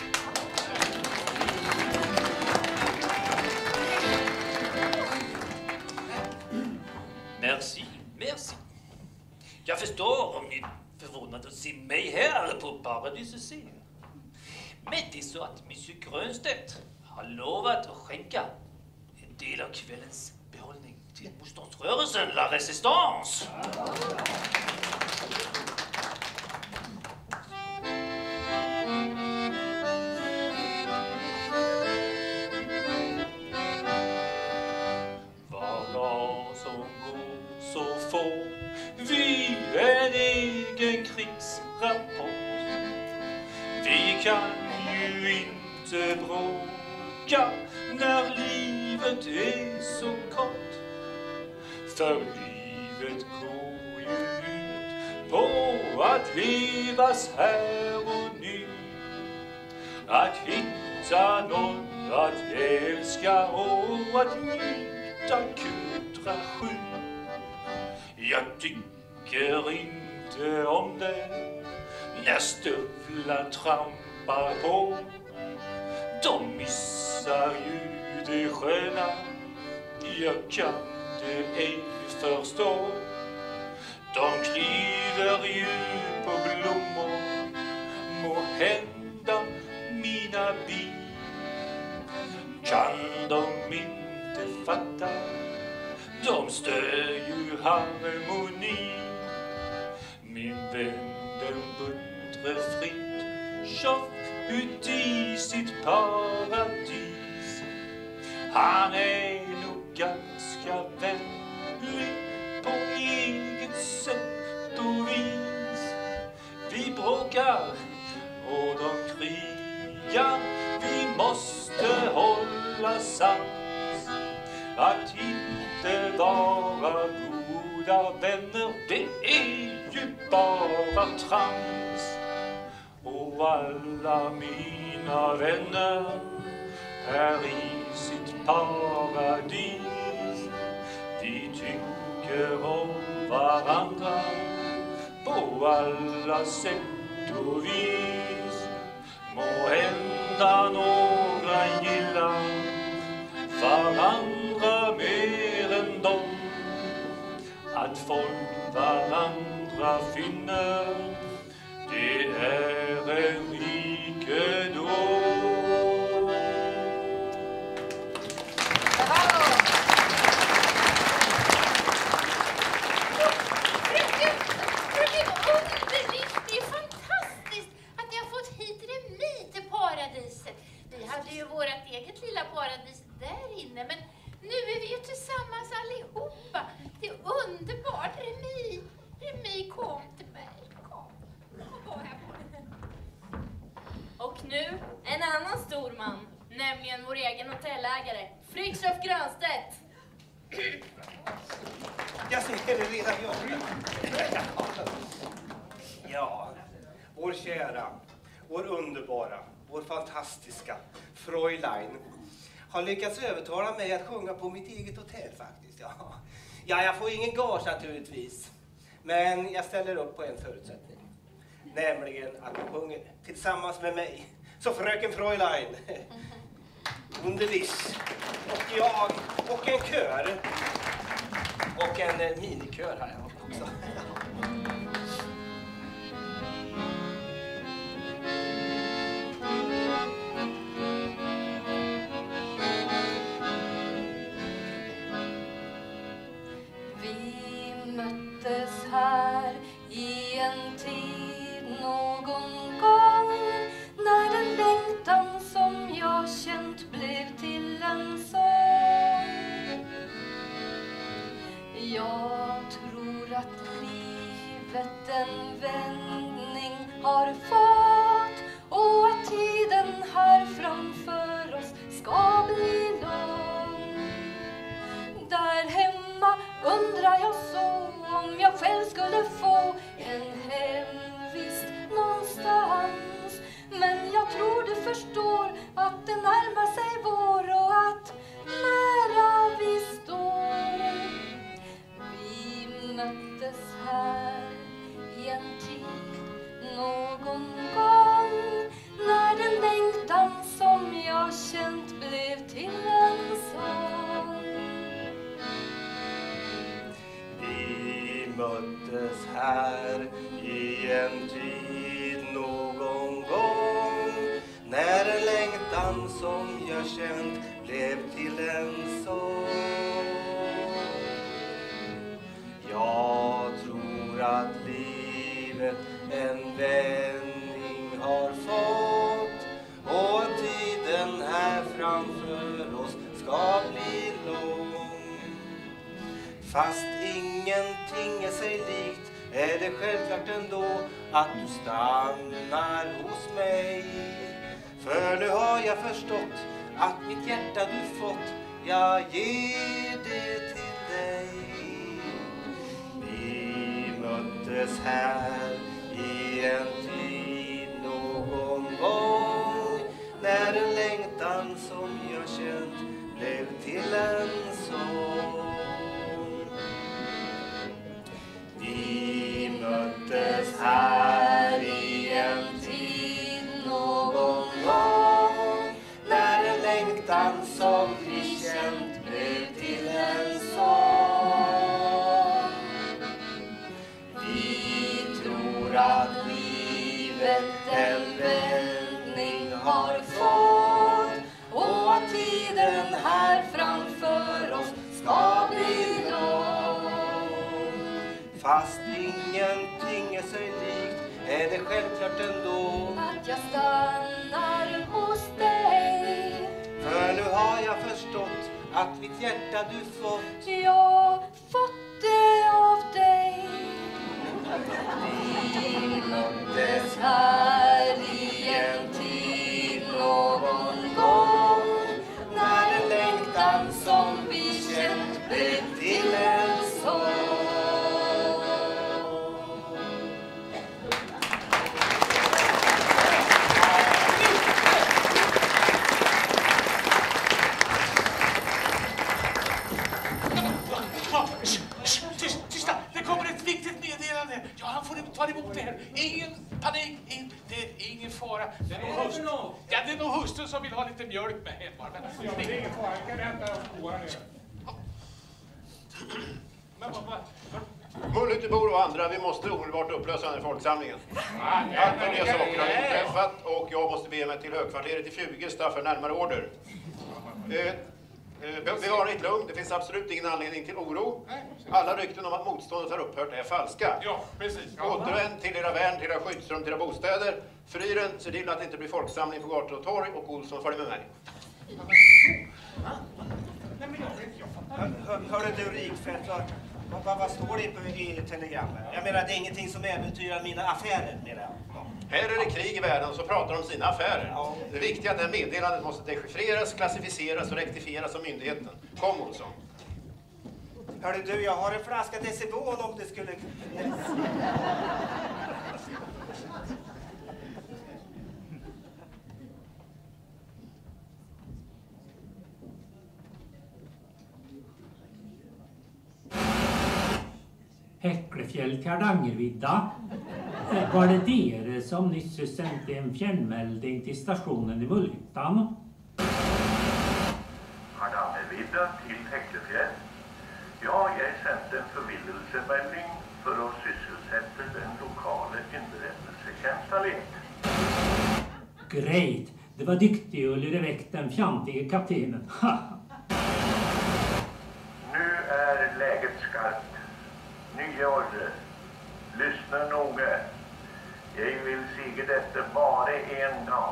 Merci, merci. Jag förstår om ni förvånade att se mig här på Paradisets scen. Men det är så att Monsieur Grönstedt har lovat att skänka en del av kvällens behållning till motståndsrörelsen La Resistance. Var dag som går så får vi en egen krigsrapport. Vi kan ju inte bråka när livet livet är så kort. För livet går ju ut på att levas här och nu. Att hitta någon att älska och att njuta kuttra sju. Jag tycker inte om det när stövlar trampar på. De missar ju det sköna, jag kan det ej förstå. De kliver ju på blommor, må hända mina bin. Kan de inte fatta, de stör ju harmoni. Min vän den buttre fritt, tjoff ut i sitt paradis. Han är nog ganska vänlig på eget sätt och vis. Vi bråkar och de krigar, vi måste hålla sams. Att inte vara goda vänner, det är ju bara trams. Och alla mina vänner här i sitt paradis, vi tycker om varandra på alla sätt och vis. Må hända några gillar varandra mer än dem. Att folk varandra finner, det är en rikedom. Det är fantastiskt att ni har fått hit Remi till paradiset. Vi hade ju vårt eget lilla paradis där inne, men nu är vi ju tillsammans allihopa. Det är underbart. Remi, kom till mig. Kom här på. Och nu en annan stor man, nämligen vår egen hotellägare, Fritiof Grönstedt. Jag ser det redan jag. Ja, vår kära, vår underbara, vår fantastiska Fräulein har lyckats övertala mig att sjunga på mitt eget hotell faktiskt. Ja, jag får ingen gage naturligtvis. Men jag ställer upp på en förutsättning. Nämligen att hon sjunger tillsammans med mig. Så fröken Fräulein, Wunderlich och jag och en kör. Och en minikör har jag också. Vi möttes här i en tid någon gång när den längtan som jag känt blev till en sång. Jag tror att livet en vändning har fått och att tiden här framför oss ska bli lång. Där hemma undrar jag så om jag själv skulle få en hemvist någonstans. Men jag tror du förstår att det närmar sig vår och att nära vi står. Vi möttes här i en tid någon gång när den längtan som jag känt blev till en sång. Vi möttes här i en tid någon gång när en längtan som jag känt blev till en sång. Jag tror att livet en vändning har fått och att tiden här framför oss ska bli lång. Fast ingenting är sig likt är det självklart ändå att du stannar hos mig. För nu har jag förstått att mitt hjärta du fått jag ger det till dig. Vi möttes här i en tid någon gång, när en längtan som jag känt blev till en sång. Vi möttes här i en tid någon gång, när en längtan som vi känt blev till en sång. Vi tror att livet en vändning har fått, och att tiden här framför oss ska bli lång. Fast ingenting är sig likt, är det självklart ändå att jag stannar hos dig. För nu har jag förstått att mitt hjärta du fått. Jag fått det av dig. Vi möttes här i en tid någon gång, när en längtan som vi känt blev till en sång. Tysta! Det kommer ett viktigt meddelande. Ja, han får ta emot det här. Ingen panik. Det är ingen fara. Det är nog hustrun. Ja, det är nog hustrun som vill ha lite mjölk med hemma. Men det är ingen fara. Jag kan hämta skoan nu. Mullyttebor och andra, vi måste omedelbart upplösa den här folksamlingen. Allvarliga saker har inträffat och jag måste be mig till högkvarteret i Fjugesta för närmare order. Bevara ett lugn, det finns absolut ingen anledning till oro. Alla rykten om att motståndet har upphört är falska. Ja, precis. Återvänd till era värn, till era skyddsrum, till era bostäder. Fyren, se till att det inte blir folksamling på gator och torg, och Olsson följer med mig. Hörde du Rikfeldt, vad står det i telegrammet? Jag menar, det är ingenting som äventyrar mina affärer, menar jag. Här är det krig i världen, så pratar de om sina affärer. Ja. Det viktiga är att det här meddelandet måste dechiffreras, klassificeras och rektifieras av myndigheten. Kom, Olsson. Hörde du, jag har en flaska Decibon om det skulle... Häcklefjäll till Hardangervidda. Var det dere som nyss sände en fjärrmelding till stationen i Mullhyttan? Hardangervidda till Häcklefjäll. Ja, jag sände en förvillelsemelding för att sysselsätta den lokala underrättelsetjänsten. Grejt, det var dyktig och lydde väck den fjantige kaptenen. Nu är läget skarpt. Nya order. Lyssna noga. Jag vill säga detta bara en gång.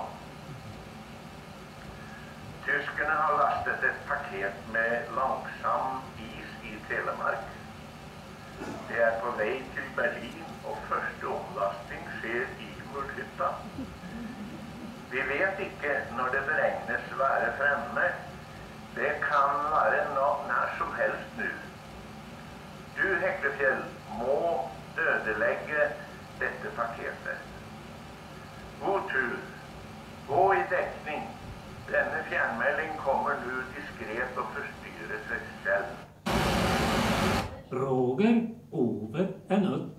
Tyskarna har lastat ett paket med långsam is i Telemark. Det är på väg till Berlin och första omlastning sker i Mullhyttan. Vi vet inte när det beräknas vara framme. Det kan vara när som helst nu. Du, Häcklefjäll, må ödelägga detta paketet. God tur. Gå i däckning. Denna fjärrmelding kommer nu diskret och förstyra sig själv. Roger, Ove, en utt.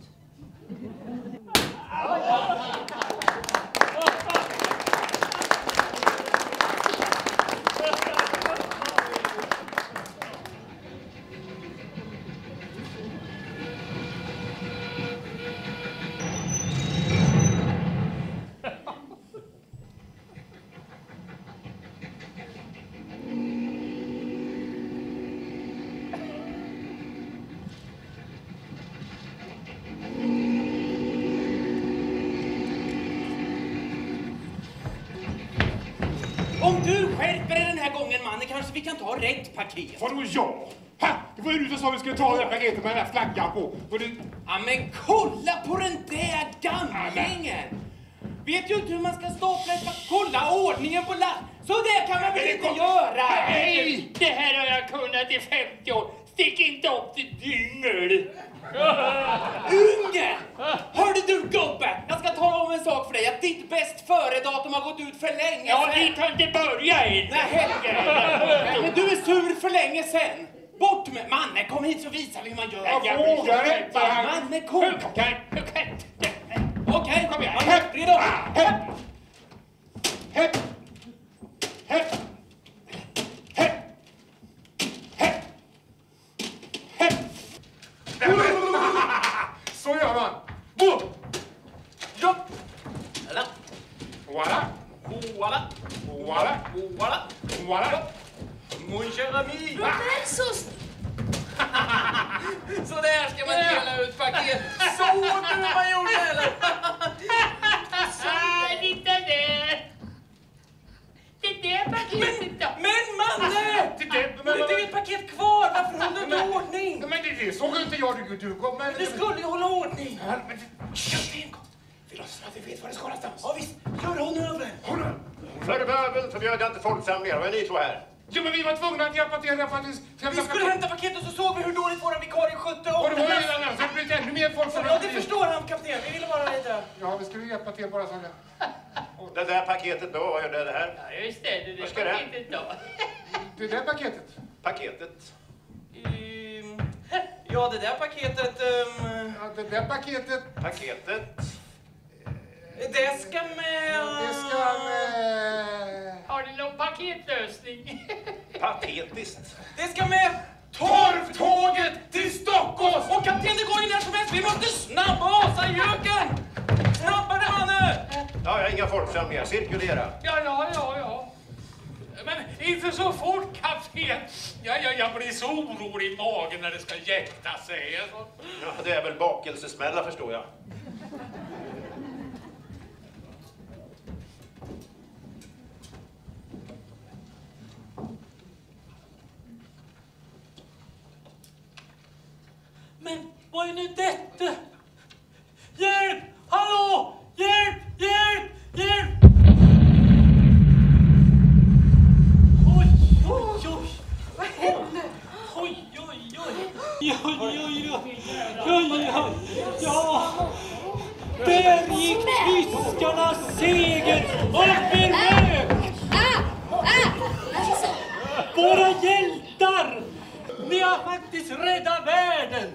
Om du skärper dig den här gången, mannen, kanske vi kan ta rätt paket. Vadå ja? Ha! Det var ju du som sa att vi skulle ta det här paketet med den här flaggan på. Ja, men kolla på den där gamlingen! Vet ju inte hur man ska stapla ett paket. Kolla ordningen på last. Så där kan man väl inte göra? Nej! Det här har till 50 år. Stick inte upp till dyngel. Unge! Hörde du gubbe? Jag ska tala om en sak för dig. Att ditt bäst före-datum har gått ut för länge Ja, sedan. vi kan inte börja än. Nej, Helge. Men du är sur för länge sedan. Bort med... Manne, kom hit så visar vi hur man gör. Manne, kom. Okej, kom igen. Hepp, redo. Hepp. Hepp. Hepp. Hepp. Hepp. Hepp. Så gör man. Bo. Ja. Voilà. Voilà. Voilà. Voilà. Voilà. Mon cher ami. Men så... Så där ska man dela ut paket. Så nu man gjorde eller? Lite där. Det där paketet då. Men Manne! Det är ett paket kvar. Varför håller du inte ordning? Men det såg inte jag. Du kom med. Det skulle ju hålla ordning. Kapten, kom. Vi låtsas att vi vet var det ska någonstans. Ja visst, gör honnören. Honnör. För böbeln förbjöd jag inte folksamlingar. Vad är ni två här? Ja, men vi var tvungna att hjälpa till för att vi skulle hämta paket och så såg vi hur dåligt våra vikarie skötte om. Och det var ju redan så det blev ännu mer folk. Ja, det förstår han, kapten. Vi ville bara lite. Ja, vi skulle hjälpa till bara så det. Det där paketet då, vad gör det här? Ja, just det. Det Vad ska det? paketet då. Det där paketet? Paketet? Ja, det där paketet... Ja, det där paketet... Paketet? Det ska med... Det ska med... Har du någon paketlösning? Patetiskt. Det ska med... Torvtåget till Stockholm! Och kapten, det går ju när som helst. Vi måste snabba oss, ajöken! Snabbare, Manne! Ja, jag har inga folksamlingar. Cirkulera. Ja. Men inte så fort, kapten. Jag blir så orolig i magen när det ska jäkta sig. Ja, det är väl bakelsesmälla förstår jag. Men vad är nu detta? Hjälp! Hallå! Hjälp! Hjälp! Hjälp! Oj, oj, oj! Vad hände? Oj, oj, oj! Oj, oj, oj! Oj, oj! Ja! Där gick tyskarnas seger upp i rök! Våra hjältar! Ni har faktiskt räddat världen!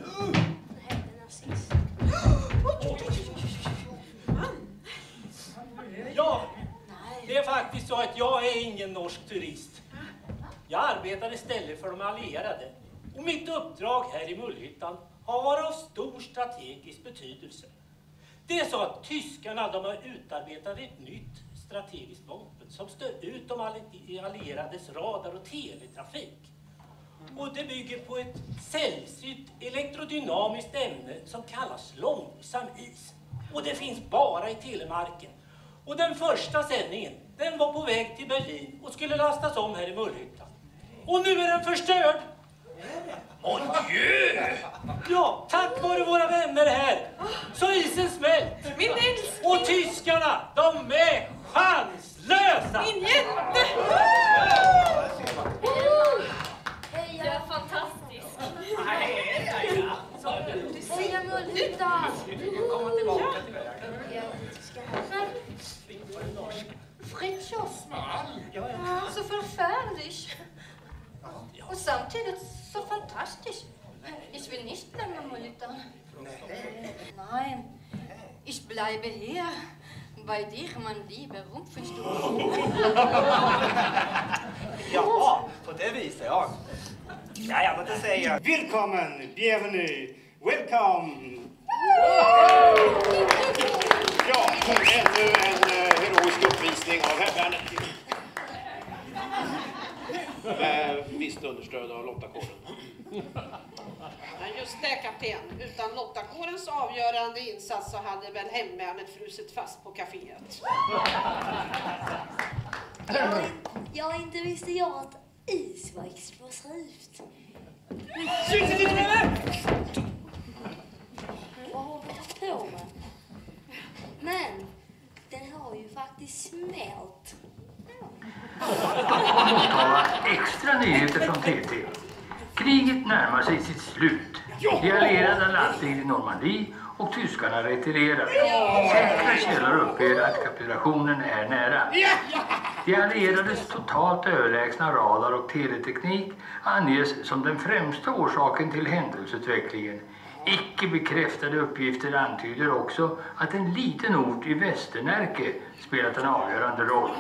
Ja, det är faktiskt så att jag är ingen norsk turist. Jag arbetar istället för de allierade. Och mitt uppdrag här i Mullhyttan har varit av stor strategisk betydelse. Det är så att tyskarna de har utarbetat ett nytt strategiskt vapen som stör ut de allierades radar- och teletrafik. Och det bygger på ett sällsynt elektrodynamiskt ämne som kallas långsam is. Och det finns bara i Telemarken. Och den första sändningen, den var på väg till Berlin och skulle lastas om här i Mullhyttan. Och nu är den förstörd. Mon Dieu! Ja, tack vare våra vänner här så isen smält. Min älskling! Och tyskarna, de är chanslösa. Min jätte! Jag är fantastisk. Heja Mullhyttan! Fritjof. Så förfärligt. Och samtidigt så fantastiskt. Ich will nicht lämna Mullhyttan. Nein, ich bleibe hier. Bei dir, mein lieber Rumpfenstuhl. Ja, på det viset, ja. Ja, men det säger jag. Välkommen, bienvenue, welcome. Ja, ännu en heroisk uppvisning av hemvärnet. Visst understöd av Lottakåren. Men just det, kapten. Utan Lottakårens avgörande insats så hade väl hemvärnet frusit fast på kaféet. Ja, inte visste jag att is var explosivt. Vad har vi på med? Men den har ju faktiskt smält. Extra nyheter från TT. Kriget närmar sig sitt slut. De allierade landsteg i Normandie och tyskarna retirerar. Säkra källor uppger att kapitulationen är nära. De allierades totalt överlägsna radar- och teleteknik anges som den främsta orsaken till händelseutvecklingen. Icke bekräftade uppgifter antyder också att en liten ort i Västernärke spelat en avgörande roll.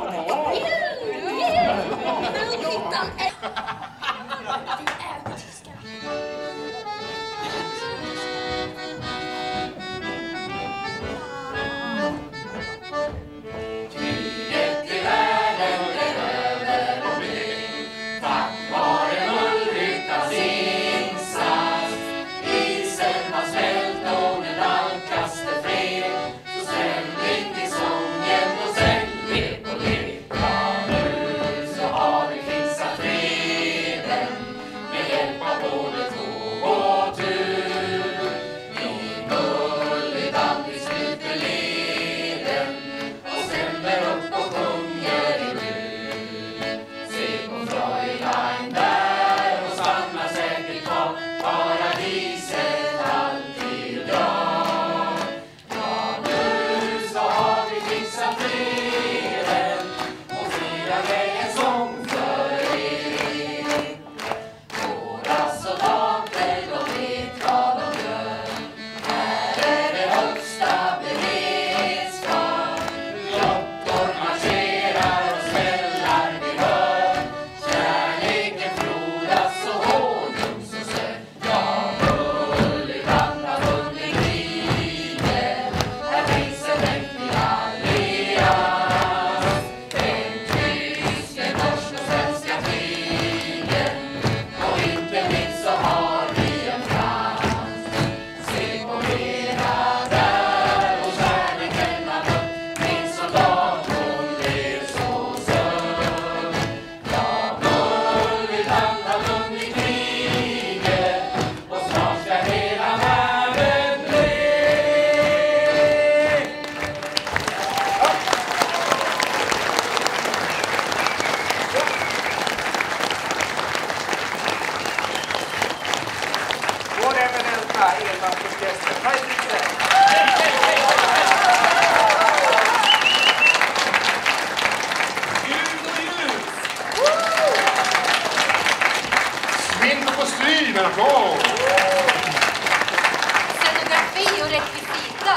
Scenografi och rekvisita.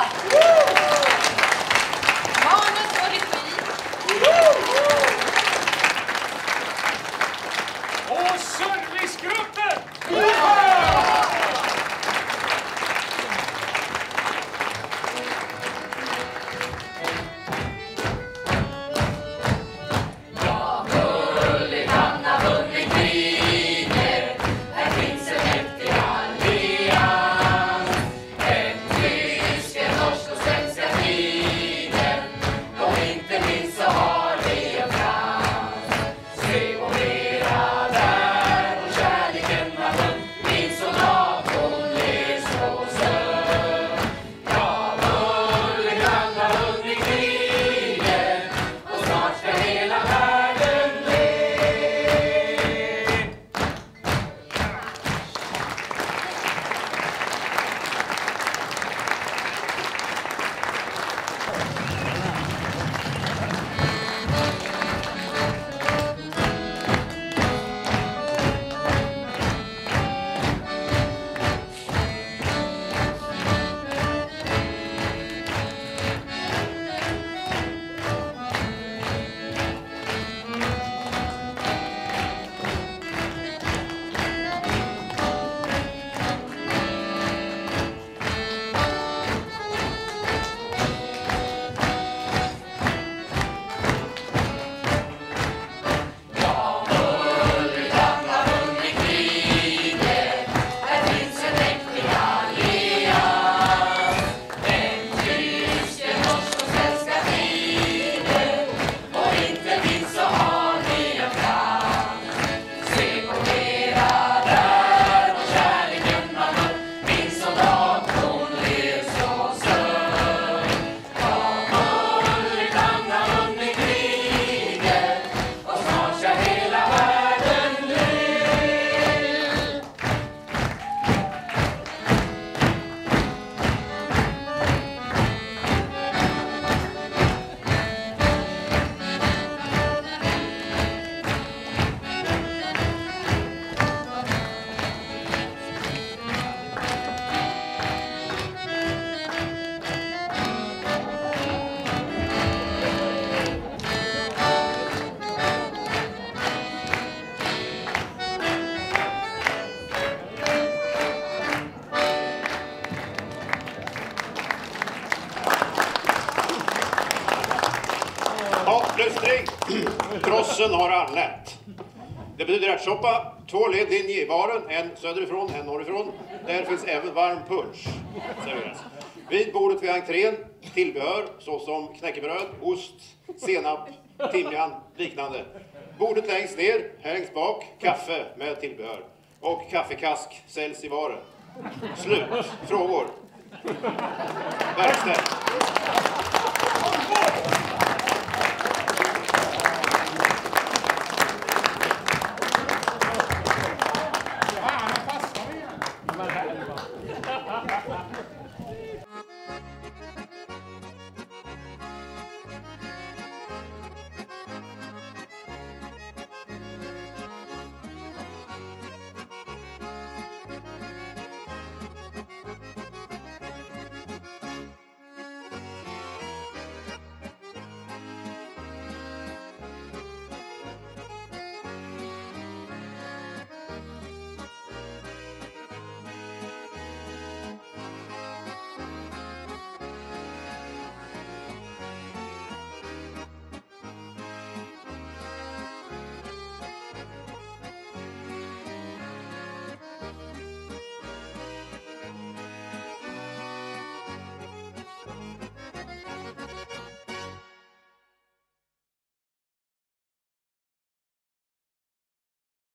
Manus och regi. Och servicegruppen! Se och mera där och kärleken betyder ärtsoppa, 2 led linje i baren, en söderifrån, en norrifrån. Där finns även varm punsch. Serveras. Vid bordet vid entrén, tillbehör såsom knäckebröd, ost, senap, timjan, liknande. Bordet längst ner, här längst bak, kaffe med tillbehör. Och kaffekask säljs i baren. Slut. Frågor? Verkställt.